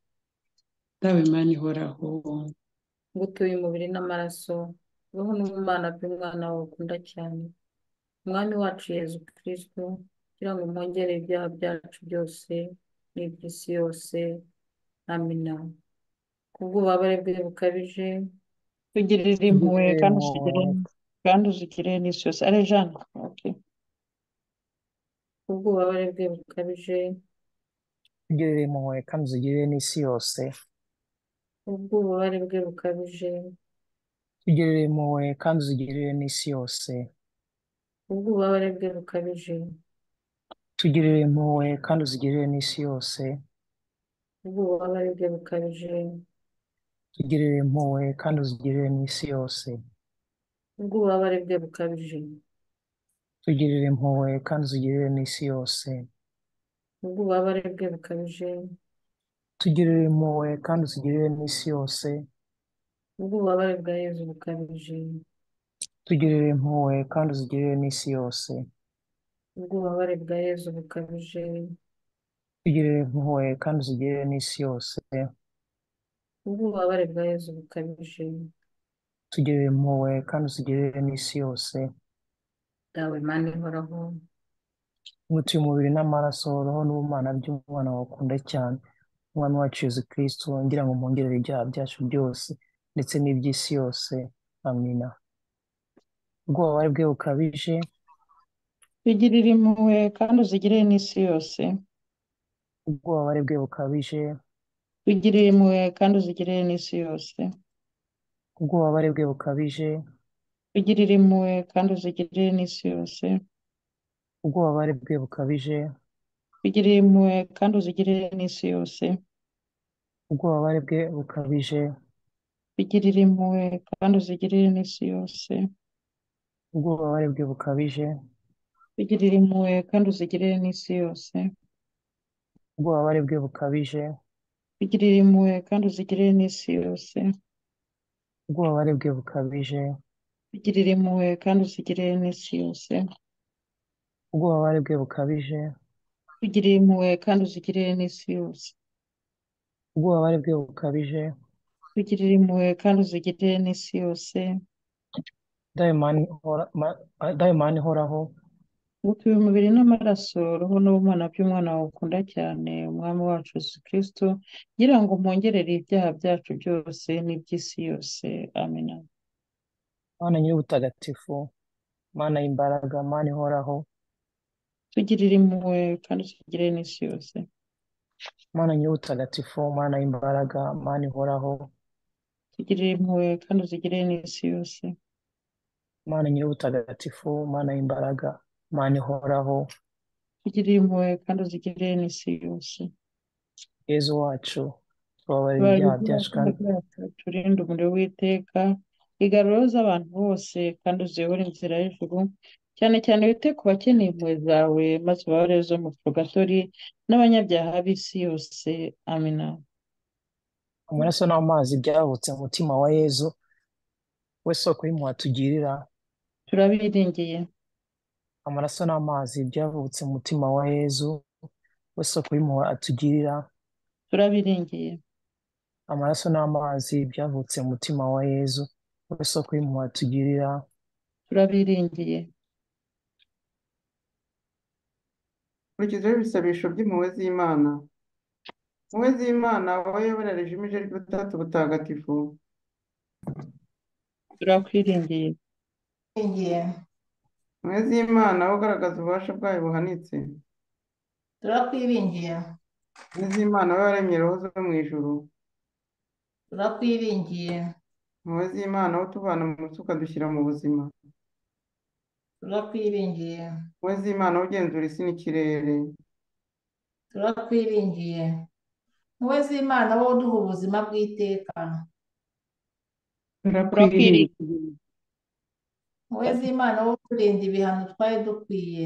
dawe Mana ihoraho, Ngutuye umubiri n'amaraso, roho n'ubumana by'umwana wawe ukunda cyane, umwami wacu Yezu Kristo, kugira ngo mwongere ibyaha byacu byose n'iby'isi yose. Amina. Kubw'ububabare bwe bukabije, tugirire impuhwe tugirire kandi uzigire impuhwe kandi uzigire n'isi yose. Ari Jeanne, okay. kubw'ububabare bwe bukabije, tugirire impuhwe kandi uzigirire n'isi yose. kubw'ububabare bwe bukabije, tugirire impuhwe kandi uzigirire n'isi yose. kubw'ububabare bwe bukabije, tugirire impuhwe kandi uzigirire n'isi yose. kubw'ububabare bwe bukabije, tugirire impuhwe kandi uzigirire n'isi yose. kubw'ububabare bwe bukabije, tugirire impuhwe kandi uzigirire n'isi yose. kubw'ububabare bwe bukabije, tugirire impuhwe kandi uzigirire n'isi yose. kubw'ububabare bwa Yezu bukabije, tugirire impuhwe kandi uzigirire n'isi yose. ubwubabare bwa Yezu bukabije, tugirire impuhwe kandi uzigirire n'isi yose. ubwubabare bwa Yezu bukabije. tugirire impuhwe kandi uzigirire n'isi yose. Dawe Mana ihoraho, umutuye umubiri n'amaraso, roho n'ubumana by'umwana wawe ukunda cyane, umwami wacu Yezu Kristo, ngira ngo mwongerere ibyaha byacu byose ndetse n'iby'isi yose. Amina. Ubwobabare bwe bukabije, tugirire impuhwe kandi uzigire n'isi yose. ubwobabare bwe bukabije, tugirire impuhwe kandi uzigire n'isi yose. ubwobabare bwe bukabije, tugirire impuhwe kandi uzigire n'isi yose. ubwobabare bwe bukabije, tugirire impuhwe kandi uzigire n'isi yose. ubwobabare bwe bukabije, tugirire impuhwe kandi uzigire n'isi yose. ubwobabare bwe bukabije, tugirire impuhwe kandi uzigire n'isi yose. ubwobabare bwe bukabije, tugirire impuhwe kandi uzigire n'isi yose. ubwobabare bwe bukabije, tugirire impuhwe kandi uzigire n'isi yose. ubwobabare bwe bukabije, tugirire impuhwe kandi uzigire n'isi yose. ubwobabare bwe bukabije. tugirire impuhwe kandi uzigire n'isi yose. Dayimani ihora- ma- Dayimani ihoraho, ngutuye umubiri n'amaraso, roho n'ubumana by'umwana wawe ukunda cyane, umwami wacu Yesu Kristo, ngira ngo mwongerere ibyaha byacu byose n'iby'isi yose. Amina. Mana nyir'ubutagatifu, Mana y'imbaraga, Mana ihoraho, tugirire impuhwe kandi uzigire n'isi yose. Mana nyir'ubutagatifu, Mana y'imbaraga, Mana ihoraho, tugirire impuhwe kandi uzigire n'isi yose. Mana nyir'ubutagatifu, Mana y'imbaraga, Mana ihoraho, tugirire impuhwe kandi uzigire n'isi yose. Yezu wacu, tubabarira ibyaha byacu kandi turinde umuriro w'iteka, igarura z'abantu bose kandi uziyobore inzira y'ijuru, cyane cyane wite ku bakeneye impuhwe zawe, maze ubabare zo mu purgatori n'abanyabyaha b'isi yose. Amina. amaraso n'amazi byavutse mu mutima wa Yezu, we soko y'impuhwe atugirira, turabiringiye. amaraso n'amazi byavutse mu mutima wa Yezu we soko y'impuhwe atugirira. turabiringiye Amaraso n'amazi byavutse mu mutima wa Yezu we soko y'impuhwe atugirira. turabiringiye Kurikizaho ibisabisho by'impuhwe z'Imana. Impuhwe z'Imana wowe yoborereje imije ry'ubutatu butagatifu, turakwiringiye Twiringiye. impuhwe z'Imana wowe ugaragaza ububasha bwayo buhanitse, Turakwiringiye. impuhwe z'Imana wowe waremye roho zo mu ijuru, Turakwiringiye. impuhwe z'Imana wowe utuvana mu rupfu ukadushyira mu buzima, Turakwiringiye. impuhwe z'Imana wowe ugenzura isi n'ikirere, Turakwiringiye. Impuhwe z'Imana wowe uduha ubuzima bw'iteka. turakwiringiye Impuhwe z'Imana wowe uturinda ibihano twari dukwiye.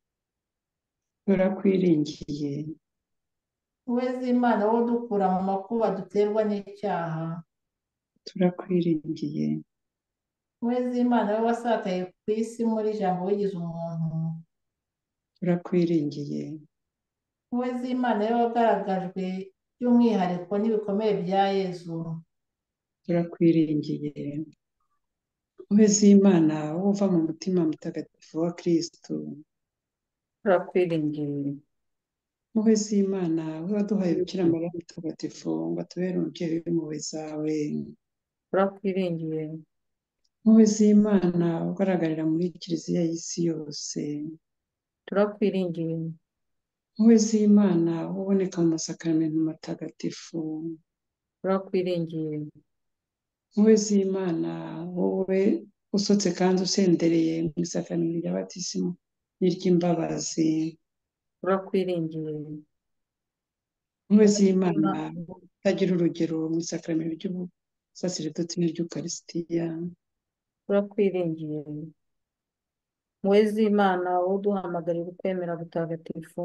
turakwiringiye Impuhwe z'Imana wowe udukura mu makuba duterwa n'icyaha. turakwiringiye Impuhwe z'Imana wowe wasakaye ku isi muri ijambo wigize umuntu. turakwiringiye Impuhwe z'Imana wowe wagaragajwe by'umwihariko n'ibikomere bya Yezu. turakwiringiye impuhwe z'Imana wowe uva mu mutima mutagatifu wa Kristo, turakwiringiye impuhwe z'Imana wowe waduhaye Bikira Mariya mutagatifu ngo atubere umubyeyi w'impuhwe zawe, turakwiringiye impuhwe z'Imana ugaragarira muri Kiliziya y'isi yose, turakwiringiye impuhwe z'Imana wowe uboneka mu masakaramentu matagatifu, turakwiringiye impuhwe z'Imana wowe usutse kandi usendereye mu isakaramentu rya batisimu n'iry'imbabazi, turakwiringiye impuhwe z'Imana utagira urugero mu isakaramentu ry'ubusaserdoti n'iry'ukarisitiya, turakwiringiye impuhwe z'Imana wowe uduhamagarira ukwemera gutagatifu,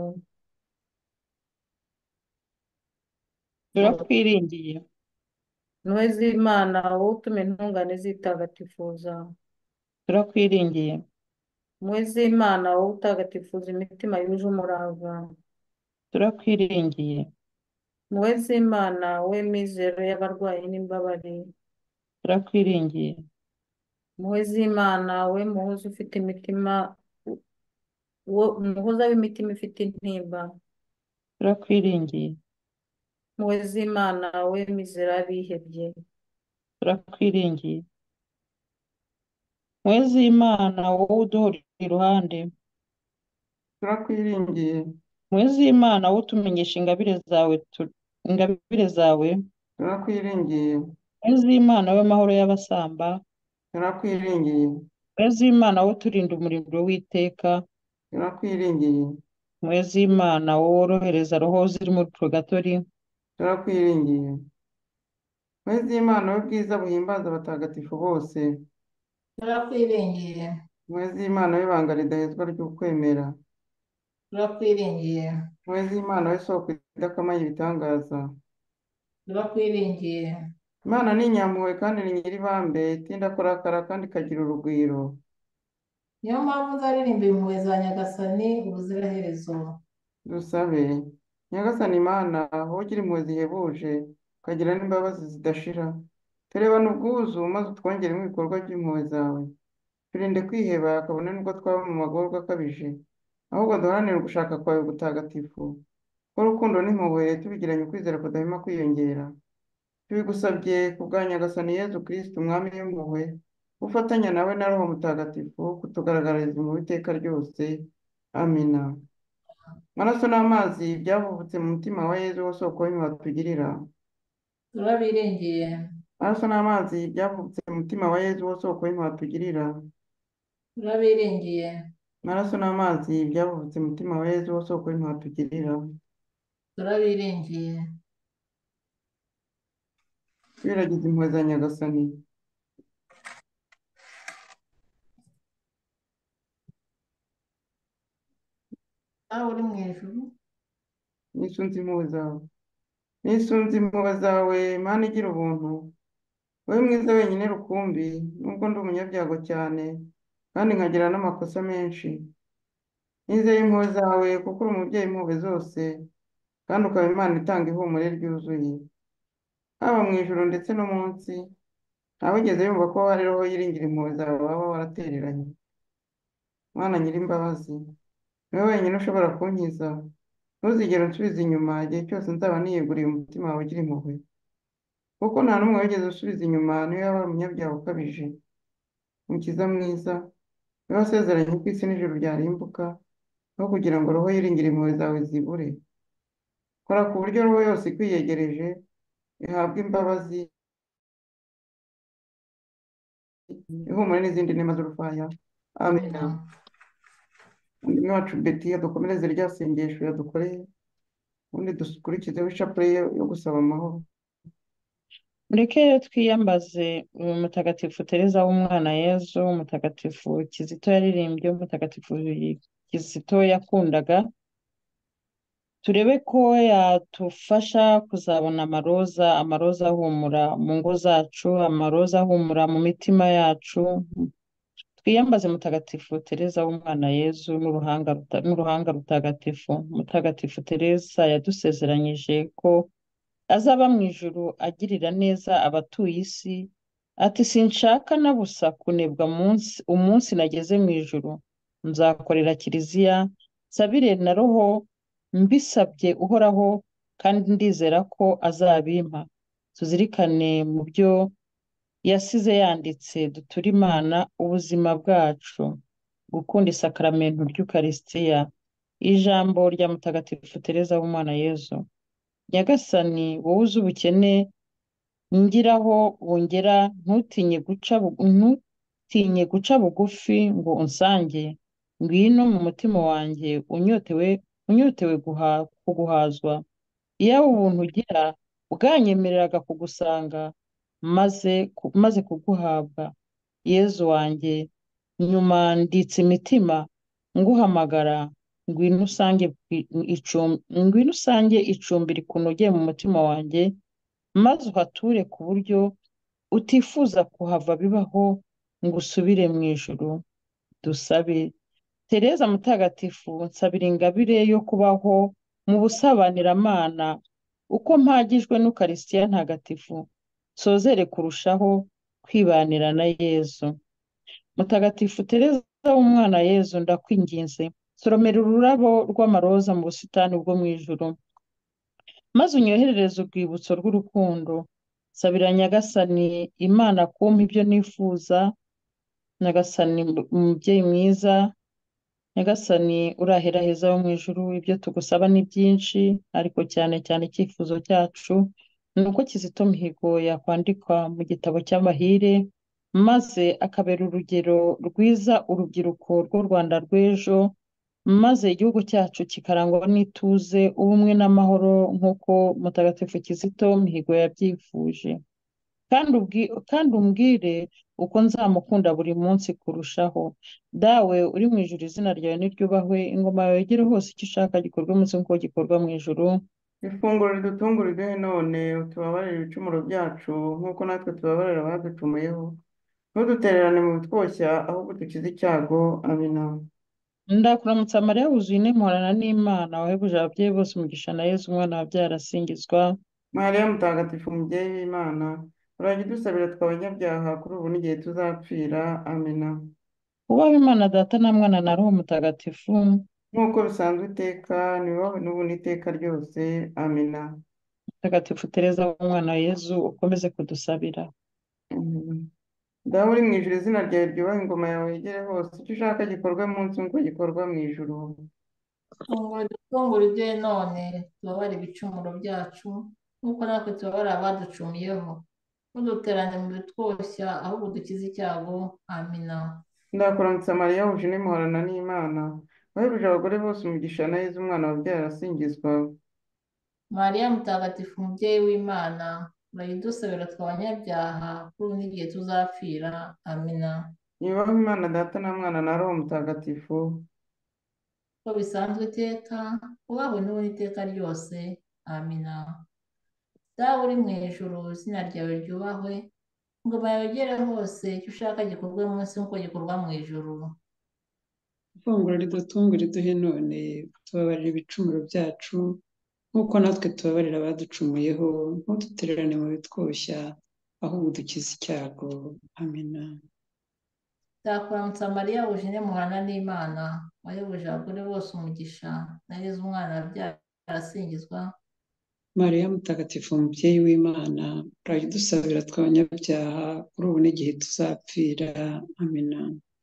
turakwiringiye impuhwe z'Imana wowe utuma intungane zitagatifuza, turakwiringiye impuhwe z'Imana wowe utagatifuza imitima yuje umurava, turakwiringiye impuhwe z'Imana wowe mizero y'abarwayi n'imbabare, turakwiringiye impuhwe z'Imana wowe muhuza ufite imitima wo- umuhuza w'imitima ifite intimba, turakwiringiye impuhwe z'Imana wowe mizero y'abihebye, turakwiringiye impuhwe z'Imana wowe uduhora iruhande, turakwiringiye impuhwe z'Imana wowe utumenyesha ingabire zawe tu- ingabire zawe, turakwiringiye impuhwe z'Imana wowe mahoro y'abasamba, turakwiringiye impuhwe z'Imana wowe uturinda umuriro w'iteka, turakwiringiye impuhwe z'Imana wowe worohereza roho ziri muri purgatori, turakwiringiye impuhwe z'Imana wowe bwiza buhimbaza abatagatifu bose, Turakwiringiye. impuhwe z'Imana wowe banga ridahezwa ry'ukwemera, Turakwiringiye. impuhwe z'Imana wowe soko idakama y'ibitangaza. Turakwiringiye. Imana ni inyampuhwe kandi ni nyiribambe, itinda kurakara kandi ikagira urugwiro. Niyo mpamvu nzaririmba impuhwe za Nyagasani ubuziraherezo. Dusabe. Nyagasani Imana, wowe ugira impuhwe zihebuje, ukagira n'imbabazi zidashira. Turebane ubwuzu maze utwongeremo ibikorwa by'impuhwe zawe. Turinde kwiheba kabone nubwo twaba mu magorwa akabije. Ahubwo duharanire ugushaka kwawe gutagatifu. Ko urukundo n'impuhwe tubigiranye ukwizera kudahwema kwiyongera. Tubigusabye ku bwa Nyagasani Yezu Kristo umwami w'impuhwe, ufatanya nawe na Roho Mutagatifu kutugaragariza impuhwe iteka ryose. Amina. Amaraso n'amazi byavubutse mu mutima wa Yezu wo soko y'impuhwe atugirira. Turabiringiye. Amaraso n'amazi byavubutse mu mutima wa Yezu wo soko y'impuhwe atugirira. Turabiringiye. Amaraso n'amazi byavubutse mu mutima wa Yezu wo soko y'impuhwe atugirira. Turabiringiye. Twiragize impuhwe za Nyagasani. Nawe uri mu ijuru. Nisunze impuhwe zawe. Nisunze impuhwe zawe, Mana igira ubuntu. Wowe mwiza wenyine rukumbi, nubwo ndi umunyabyago cyane, kandi nkagira n'amakosa menshi. nizeye impuhwe zawe kuko uri umubyeyi impuhwe zose kandi ukaba Imana itanga ihumure ryuzuye haba mu ijuru ndetse no munsi ntawigeze yumva ko hari roho yiringira impuhwe zawe waba waratereranye. Mwana nyir'imbabazi niwe wenyine ushobora kunkiza, ntuzigere unsubiza inyuma igihe cyose nzaba niyeguriye umutima wawe ugira impuhwe, kuko nta n'umwe wigeze usubiza inyuma niyo yaba ari umunyabyaha ukabije. Mukiza mwiza niwe wasezeranye ko isi n'ijuru byarimbuka aho kugira ngo roho yiringire impuhwe zawe zibure. Kora ku buryo roho yose ikwiyegereje ihabwa imbabazi, ihumure n'izindi nema z'urufaya. Amina. amina. Umwami wacu Betty adukomereze rya sengesho yadukoreye, ubundi dukurikizeho ishapule ye yo gusaba amahoro. mureke twiyambaze uyu mutagatifu Tereza w'umwana Yezu, mutagatifu Kizito yaririmbye, mutagatifu Kizito yakundaga, turebe ko yadufasha kuzabona amaroza amaroza ahumura mu ngo zacu, amaroza ahumura mu mitima yacu. Twiyambaze mutagatifu Tereza w'umwana Yezu n'uruhanga ruta- n'uruhanga rutagatifu. Mutagatifu Tereza yadusezeranyije ko azaba mu ijuru agirira neza abatuye isi, ati sinshaka na busa kunebwa munsi umunsi nageze mu ijuru, nzakorera kiliziya nsabire na roho mbisabye uhoraho, kandi ndizera ko azabimpa. Tuzirikane mu byo yasize yanditse, duture Imana ubuzima bwacu, gukunda isakaramentu ry'Ukarisitiya. Ijambo rya mutagatifu Tereza w'umwana Yezu: Nyagasani wowe uzi ubukene ngiraho bungera, ntutinye guca bu- ntutinye guca bugufi ngo unsange, ngwino mu mutima wanjye unyotewe unyotewe guha, kuguhazwa. Iyaba ubuntu ugira bwanyemereraga kugusanga maze ku- maze kuguhabwa, Yezu wanjye, nyuma nditse imitima nguhamagara, ngwino usange kwi- icumbi ngwino usange icumbi rikunogeye mu mutima wanjye, maze uhature ku buryo utifuza kuhava bibaho ngo usubire mu ijuru. Dusabe. Tereza mutagatifu, nsabira ingabire yo kubaho mu busabaniramana, uko mpagijwe n'Ukarisitiya ntagatifu, nsozere kurushaho kwibanira na Yezu. Mutagatifu Tereza w'umwana Yezu, ndakwinginze, soromera ururabo rw'amaroza mu busitani bwo mu ijuru, maze unyoherereze urwibutso rw'urukundo. Sabira Nyagasani Imana kumpa ibyo nifuza. Nyagasani umubyeyi mwiza, Nyagasani urahera heza wo mu ijuru, ibyo tugusaba ni byinshi, ariko cyane cyane icyifuzo cyacu ni uko Kizito Mihigo yakwandikwa mu gitabo cy'amahire, maze akabera urugero rwiza urubyiruko rw'u Rwanda rw'ejo, maze igihugu cyacu kikarangwa n'ituze, ubumwe n'amahoro nk'uko mutagatifu Kizito Mihigo yabyifuje. Kandi ubwi- kandi umbwire uko nzamukunda buri munsi kurushaho. Dawe uri mu ijuru, izina ryawe niryubahwe, ingoma yawe yegere hose, icyo ushaka gikorwe munsi nk'uko gikorwa mu ijuru. Ifunguro ridutungura iduhe none, utubabarire ibicumuro byacu nk'uko natwe tubabarira abaducumuyeho, ntudutererane mu bitwoshya ahubwo dukize icyago. Amina. Ndakuramutsa Mariya, wuzuye intemorana n'Imana, wahebuje ababyeyi bose umugisha, na Yezu umwana wabyaye arasingizwa. Mariya mutagatifu umubyeyi w'Imana, urajya udusabira tw'abanyabyaha kuri ubu n'igihe tuzapfira. Amina. Ubaho Imana Data na Mwana na Roho Mutagatifu. Nk'uko bisanzwe iteka nibaho n'ubu n'iteka ryose. Amina. Mutagatifu Tereza w'umwana Yezu, ukomeze kudusabira. Amina. Dawe uri mu ijuru, izina ryawe ryubahe, ingoma yawe yegere hose, icyo ushaka gikorwa munsi nk'uko gikorwa mu ijuru. Funguro dufunguro iduhe none, tubabare ibicumuro byacu nk'uko natwe tubabarira abaducumuyeho, ntuduterane mu bitwoshya ahubwo dukize icyago. Amina. Ndakuramutsa Mariya, wuje muhorana n'Imana, wahebuje abagore bose umugisha, na Yezu umwana wabyaye arasingizwa. Mariya mutagatifu umubyeyi w'Imana, urayidusabira tw'abanyabyaha kuri ubu n'igihe tuzapfira. Amina. Yubahe Imana Data na Mwana na Roho Mutagatifu. Uko bisanzwe iteka, ubahwe n'ubu n'iteka ryose. Amina. Dawe uri mu ijuru, izina ryawe ryubahwe, ingoma yawe igere hose, icyo ushaka gikorwe munsi nk'uko gikorwa mu ijuru. ifunguro ridutungura riduhe none, tubabarira ibicumuro byacu nk'uko natwe tubabarira abaducumuyeho, ntudutererane mu bitwoshya, ahubwo udukize icyago. Amina. Nzakuramutsa Mariya wujine muhana n'Imana, wahebuje abagore bose umugisha, na Yezu umwana wabyara arasingizwa. Mariya mutagatifu, umubyeyi w'Imana, urajya udusabira tw'abanyabyaha kuri ubu n'igihe tuzapfira. Amina.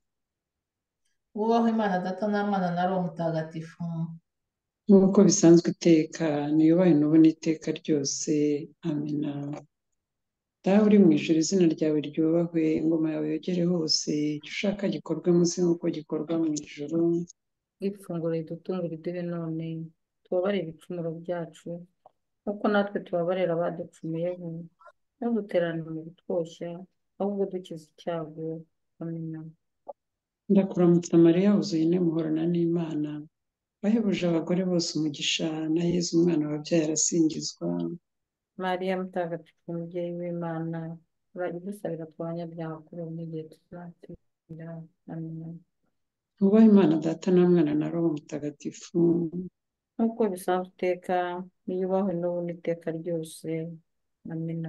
Wubahwe Imana Data na Mwana na Roho Mutagatifu. Nk'uko bisanzwe iteka, niyubahe n'ubu n'iteka ryose. Amina. Dawe uri mu ijuru, izina ryawe ryubahwe, ingoma yawe yogere hose, icyo ushaka gikorwe munsi nk'uko gikorwa mu ijuru. ifunguro ridutungura riduhe none, tubabarire ibicumuro byacu nk'uko natwe tubabarira abaducumuyeho, ntuduterane mu bitwoshya, ahubwo dukize icyago. Amina. Ndakuramutsa Mariya, wuzuye ine muhorana n'Imana, wahebuje abagore bose umugisha, na Yezu umwana wabyaye arasingizwa. Mariya mutagatifu, umubyeyi w'Imana, urajya udusabira tw'abanyabyaha kuri ubu n'igihe tuzapfira. Amina. Nubahe Imana Data na Mwana na Roho Mutagatifu. Nk'uko bisanzwe iteka, niyubahwe n'ubu n'iteka ryose. Amina.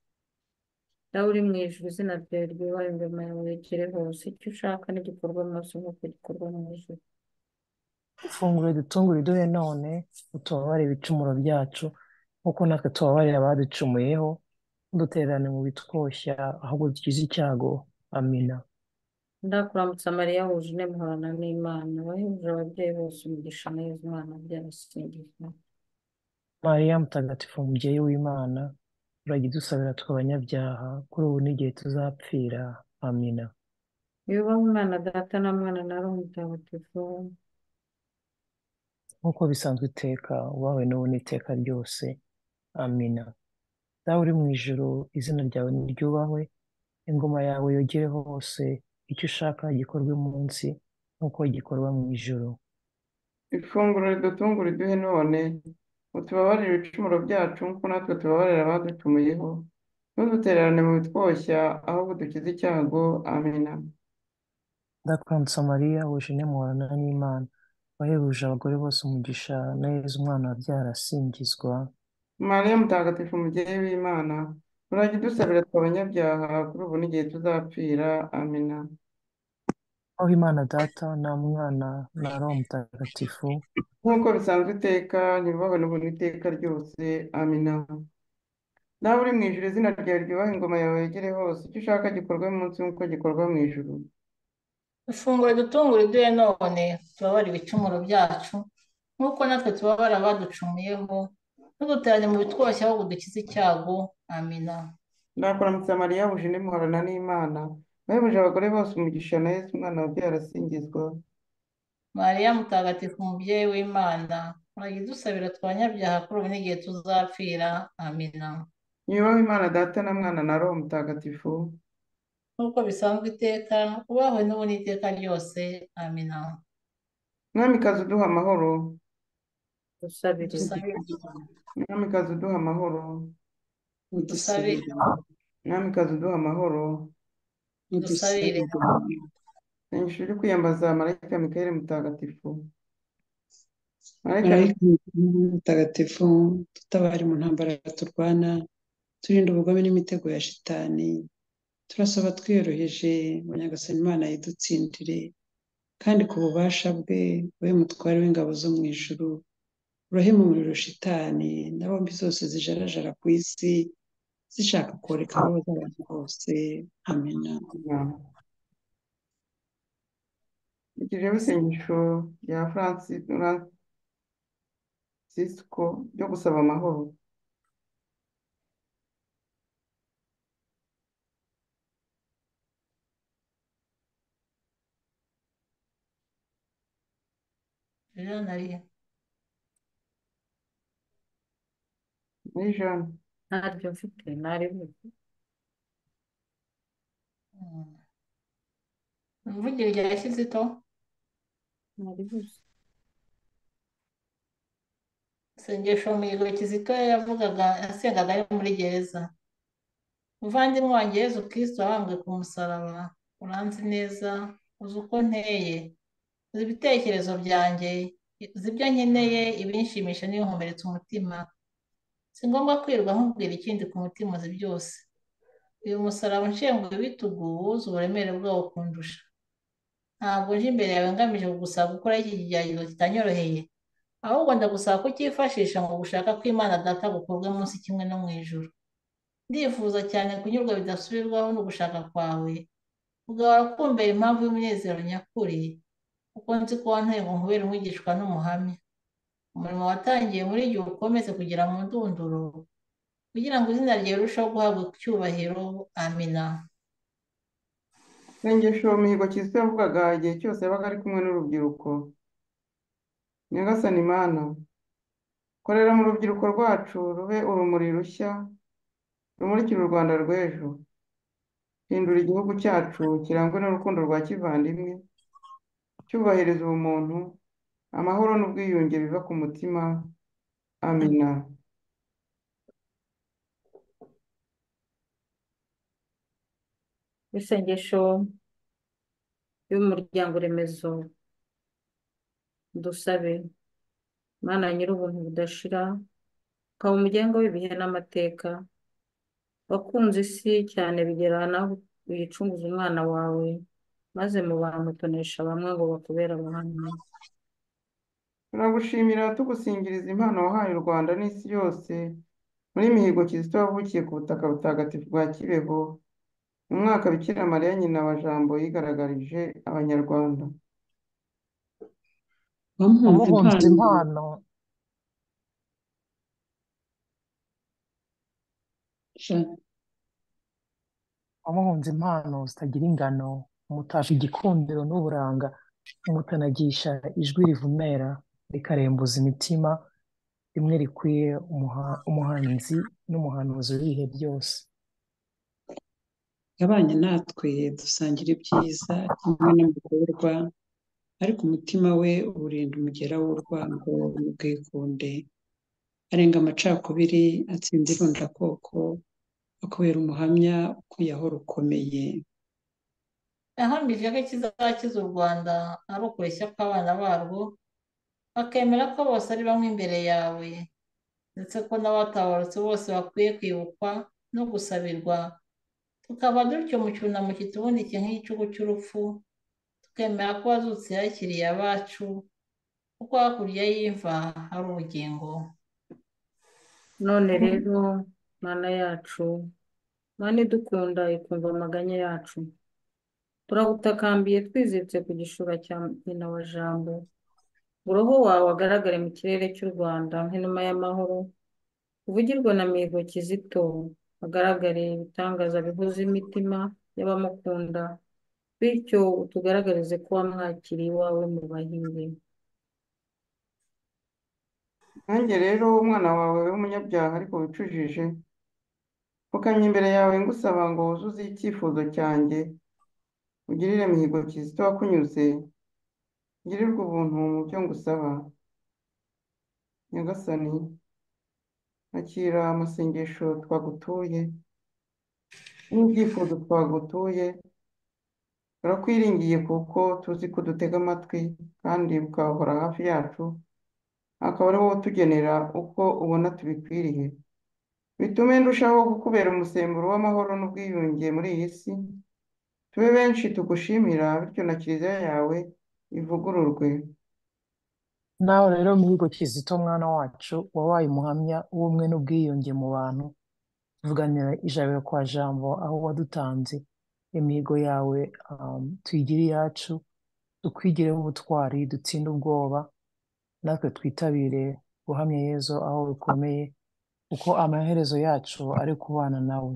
Dawe uri mu ijuru, izina ryawe ryubahwe, ingoma yawe yegere hose, icyo ushaka n'igikorwa munsi nk'uko gikorwa mu ijuru. ifunguro ridutungura riduhe none, utubabarire ibicumuro byacu nk'uko natwe tubabarira abaducumuyeho, ntudutererane mu bitwoshya, ahubwo dukize icyago. Amina. Ndakuramutsa Mariya wujine muhorana n'Imana, wahebuje ababyeyi bose umugisha, na Yezu umwana wabyara arasingizwa. Mariya mutagatifu, umubyeyi w'Imana, urajya udusabira tw'abanyabyaha kuri ubu n'igihe tuzapfira. Amina. Yubahwe Imana Data na Mwana na Roho Mutagatifu. nk'uko bisanzwe iteka, ubawe n'ubu n'iteka ryose. Amina. Dawe uri mu ijuru, izina ryawe niryubahwe, ingoma yawe yogere hose, icyo ushaka gikorwe munsi nk'uko gikorwa mu ijuru. Ifunguro ridutungura riduhe none, utubabarire ibicumuro byacu nk'uko natwe tubabarira abaducumuyeho, ntudutererane mu bitwoshya, ahubwo dukize icyago. Amina. Ndakuramutsa Mariya, wujine muhorana n'Imana, wahebuje abagore bose umugisha, na Yezu umwana wabyara arasingizwa. Mariya mutagatifu, umubyeyi w'Imana, urajya udusabira tw'abanyabyaha kuri ubu n'igihe tuzapfira. Amina. aho Imana Data na Mwana na Roho Mutagatifu. Nk'uko bisanzwe iteka, ntibubahwe n'ubu n'iteka ryose. Amina. Nawe uri mu ijuru, izina ryawe ryubahe, ingoma yawe yegere hose, icyo ushaka gikorwe munsi nk'uko gikorwa mu ijuru. Ifunguro ridutungura riduhe none, tubabarire ibicumuro byacu nk'uko natwe tubabarira abaducumuyeho, ntuduterane mu bitwoshya, ahubwo dukize icyago. Amina. Ndakuramutsa Mariya, wujine muhorana n'Imana, wahebuje abagore bose umugisha, na Yesu umwana wabyaye arasingizwa. Mariya mutagatifu, umubyeyi w'Imana, urajya udusabira tw'abanyabyaha kuri ubu n'igihe tuzapfira. Amina. Yubahe Imana Data na Mwana na Roho Mutagatifu. Nk'uko bisanzwe iteka, ubahwe n'ubu n'iteka ryose. Amina. Mwamikazi uduha amahoro, Dusabire. Dusabire. Mwamikazi uduha amahoro, Dusabire. Mwamikazi uduha amahoro. Dusabire. Sengesho ryo kwiyambaza Marayika Mikayeli Mutagatifu. Marayika Marayika mutagatifu, tutabare mu ntambara turwana, turinde ubugome n'imitego ya shitani, turasaba twiyoroheje ngo Nyagasani Imana yidutsindire, kandi ku bubasha bwe, wowe mutware w'ingabo zo mu ijuru, urahema umuriro shitani na bombi zose zijarajara ku isi, zishaka koreka roho z'abantu bose. Amina. Ikiriho isengesho rya Francis Francisco ryo gusaba amahoro. Jean Marie. Muri Jean. Ntaryo mfite, ntaribuze. Imvugire rya Kizito. Ntaribuze. Isengesho Mihigo Kizito yavugaga yasengaga ari muri gereza. Muvandimwe wanjye Yezu Kristo wabambwe ku musaraba, uranzi neza, uzi uko nteye. uzi ibitekerezo byanjye, uzi ibyo nkeneye, ibinshimisha n'ibinkomeretsa umutima. Si ngombwa kwirirwa nkubwira ikindi ku mutima, uzi byose. Uyu musaraba unshenguye ibitugu wuzi uburemere bwawo kundusha. Ntabwo nje imbere yawe ngamije kugusaba gukora iki kigeragezo kitanyoroheye, ahubwo ndagusaba kucyifashisha ngo gushaka ko Imana Data gukorwe munsi kimwe no mu ijuru. Ndifuza cyane kunyurwa bidasubirwaho no gushaka kwawe, ugahora kumbera impamvu y'umunezero nyakuri, kuko nzi ko wantoye ngo nkubere umwigishwa n'umuhamya. Umurimo watangiye muri jye ukomeze kugera mu ndunduro, kugira ngo izina ryawe rirusheho guhabwa icyubahiro. Amina. isengesho mihigo Kizito yavugaga igihe cyose yabaga ari kumwe n'urubyiruko. Nyagasani Mana, korera mu rubyiruko rwacu rube urumuri rushya rumurikira u Rwanda rw'ejo. Hindura igihugu cyacu kirangwe n'urukundo rwa kivandimwe, cyubahiriza ubumuntu, amahoro n'ubwiyunge biva ku mutima. Amina. Isengesho y'umuryango remezo. Dusabe. Mana nyir'ubuntu budashira, ukaba umugenga w'ibihe n'amateka, wakunze isi cyane bigera naho uyicunguza umwana wawe, maze mu bantu utonesha bamwe ngo bakubere abahamya. Turagushimira tugusingiriza impano wahaye u Rwanda n'isi yose muri mihigo Kizito wavukiye ku butaka butagatifu bwa Kibeho mu mwaka Bikira Mariya nyina wa Jambo yigaragarije Abanyarwanda. wamuhunze wamuhunze impano impano Ja- wamuhunze impano zitagira ingano, umutasha igikundiro n'uburanga, umutanagisha ijwi rivumera rikarembuza imitima, rimwe rikwiye umuha- umuhanzi n'umuhanuzi w'ibihe byose. yabanye natwe dusangira ibyiza kimwe n'amagorwa, ariko umutima we uwurinda umugera w'urwango n'ubwikunde. Arenga amacakubiri, atsinda irondakoko, akubera umuhamya ukwiye aho rukomeye. Yahamije ko ikizakiza u Rwanda ari ukureshya kw'abana barwo, bakemera ko bose ari bamwe imbere yawe, ndetse ko n'abatabarutse bose bakwiye kwibukwa no gusabirwa, tukaba dutyo mu cyunamo kituboneke nk'igicuku cy'urupfu, tukemera ko wazutse yakiriye abacu, kuko hakurya y'imva hari ubugingo. None rero, Mana yacu, Mana idukunda ikumva amaganya yacu, turagutakambiye twiziritse ku gishura cya nyina wa Jambo, ngo roho wawe agaragare mu kirere cy'u Rwanda nk'inuma y'amahoro, uvugirwa na mihigo Kizito, hagaragare ibitangaza bihuza imitima y'abamukunda, bityo utugaragarize ko wamwakiriye iwawe mu bahire. Nanjye rero umwana wawe w'umunyabyaha ariko wicujije, pfukamye imbere yawe ngusaba ngo wuzuze icyifuzo cyanjye, ugirire mihigo Kizito wakunyuze, ngirirwe ubuntu mu byo ngusaba. Nyagasani, akira amasengesho twagutuye n'ibyifuzo twagutuye, turakwiringiye kuko tuzi ko udutega amatwi kandi ukahora hafi yacu, akaba ari wowe utugenera uko ubona tubikwiriye. Bitume ndushaho kukubera umusemburo w'amahoro n'ubwiyunge muri iyi si, tube benshi tugushimira, bityo na kiliziya yawe ivugururwe. Nawe rero mihigo Kizito mwana wacu, wabaye umuhamya w'ubumwe n'ubwiyunge mu bantu, tuvuganira ijabiro kwa Jambo aho wadutanze. Imihigo yawe um, tuyigire iyacu, tukwigireho ubutwari, dutsinde ubwoba, natwe twitabire guhamya Yezu aho bikomeye, kuko amaherezo yacu ari kubana nawe.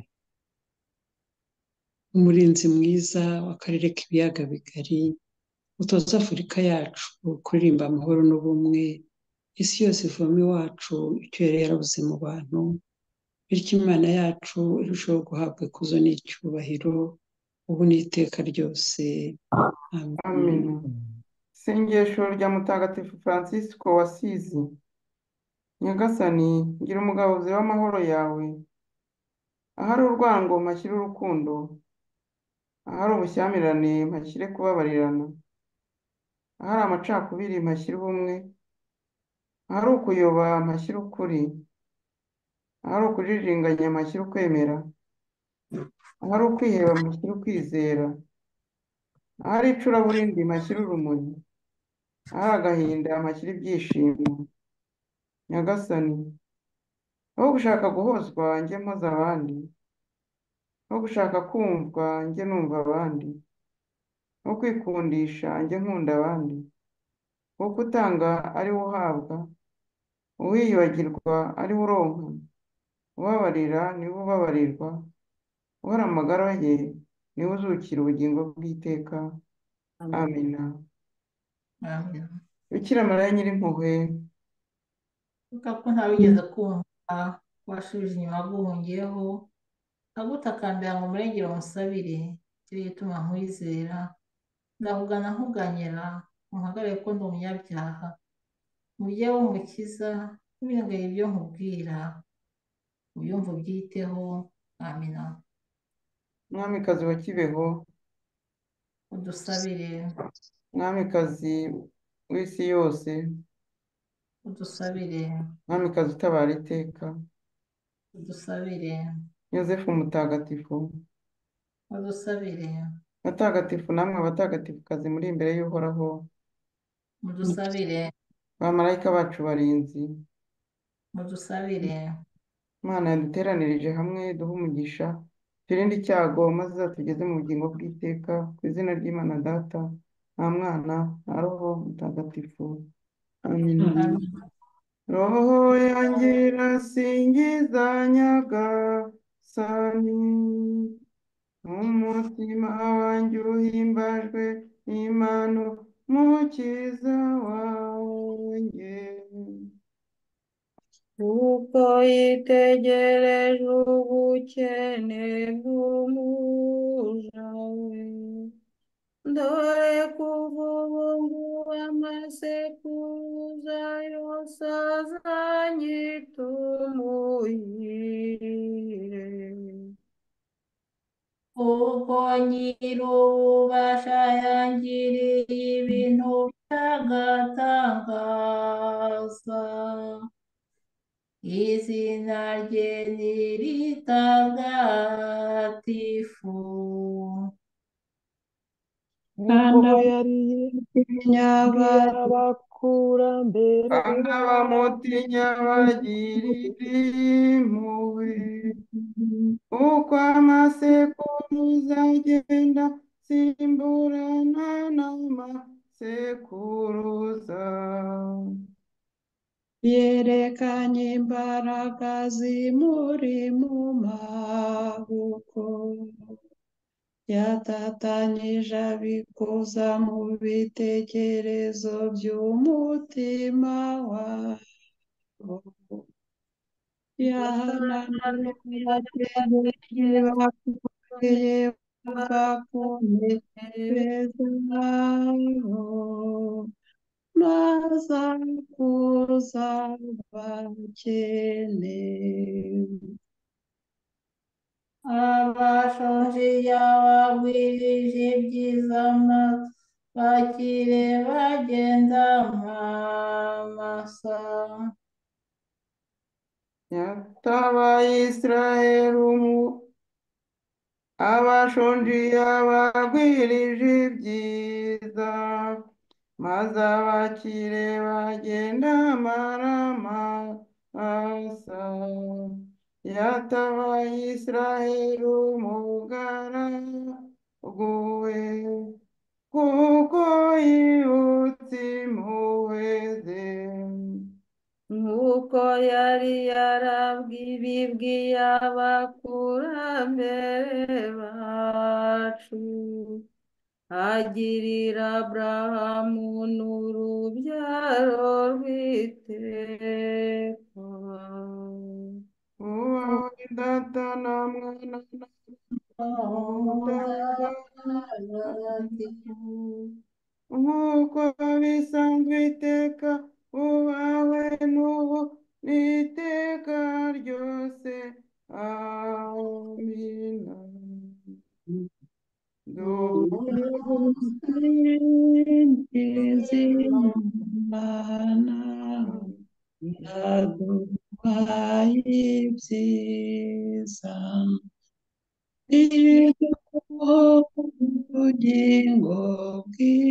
Umurinzi mwiza w'akarere k'ibiyaga bigari, utoza Afurika yacu kuririmba amahoro n'ubumwe, isi yose ivoma iwacu icyo yari yarabuze mu bantu, bityo Imana yacu irushaho guhabwa ikuzo n'icyubahiro, ubu n'iteka ryose. Amen. Amina. Isengesho rya Mutagatifu Francisco w'Asizi. Nyagasani, ngira umugabuzi w'amahoro yawe, ahari urwango mpashyire urukundo, ahari ubushyamirane mpashyire kubabarirana, ahari amacakubiri mpashyire ubumwe, ahari ukuyoba mpashyire ukuri, ahari ukujijinganya mpashyire ukwemera, ahari ukwiheba mpashyire ukwizera, ahari icuraburindi mpashyire urumuri, ahari agahinda mpashyire ibyishimo. Nyagasani, aho gushaka guhozwa njye mpoza abandi, aho gushaka kumvwa njye numva abandi, aho kwikundisha njye nkunda abandi, kuko utanga ari we uhabwa, uwiyibagirwa ari we uronka, ubabarira ni we ubabarirwa, uhora amagara ye ni we uzukira ubugingo bw'iteka. Amen. Amina. Amen. Bikira Mariya Nyirimpuhwe, Kuko ko ntawigeze kumva washubije inyuma aguhungiyeho agutakambira ngo umurengere umusabire, cyo gituma nkwizera ndakugana nkuganyira umpagarare ko ndi umunyabyaha, mubyeyi w'umukiza ntibirengere ibyo nkubwira, ubyumve ubyiteho. Amina. Mwamikazi wa Kibeho, Udusabire, Mwamikazi w'isi yose, udusabire, Mwamikazi utabara iteka, udusabire, Yozefu Mutagatifu, udusabire, batagatifu namwe abatagatifukazi muri imbere y'Uhoraho, udusabire, bamarayika bacu barinzi, udusabire, Imana yaduteranirije hamwe duha umugisha, turinde icyago maze izatugeze mu bugingo bw'iteka, ku izina ry'Imana Data, nta Mwana, na Roho Mutagatifu. Amina. Amina. Roho yanjye irasingiza Nyagasani, umutima wanjye uhimbajwe n'Imana Umukiza wanjye. Kuko yitegereje ubukene bw'umuja we, dore kuva ubu ngubu amasekuruza yose azanyita umuhire. Kuko nyir'ububasha yangiriye ibintu by'agatangaza, izina rye ni ritagatifu. ubwo yari yibwiye abakurambere Bana bamutinya bagirira impuhwe, uko amasekuruza agenda simburana n'amasekuruza. yerekanye imbaraga zimuri mu maboko, yatatanyije abikuza mu bitekerezo by'umutima wabo, yahananiye abategetsi bakomeye kuva ku ntebe zabo, maze akuza abakene. Abashonje yabagwirije ibyiza, maze bakire bagenda amamasa. Yatabaye Israheli umu abashonji yabagwirije ibyiza, maze abakire bagenda amaramasa. Yatabaye Israheli umugaragu we, kuko yibutse impuhwe ze. Nk'uko yari yarabibwiye abakurambere bacu, agirira Aburahamu n'urubyaro rw'iteka. Uwawe data na mwana na Mutagatifu. nk'uko bisanzwe iteka, ubawe n'ubu n'iteka ryose. Amina. dusingize Imana yaduhaye ibyiza iduha ubugingo bwiza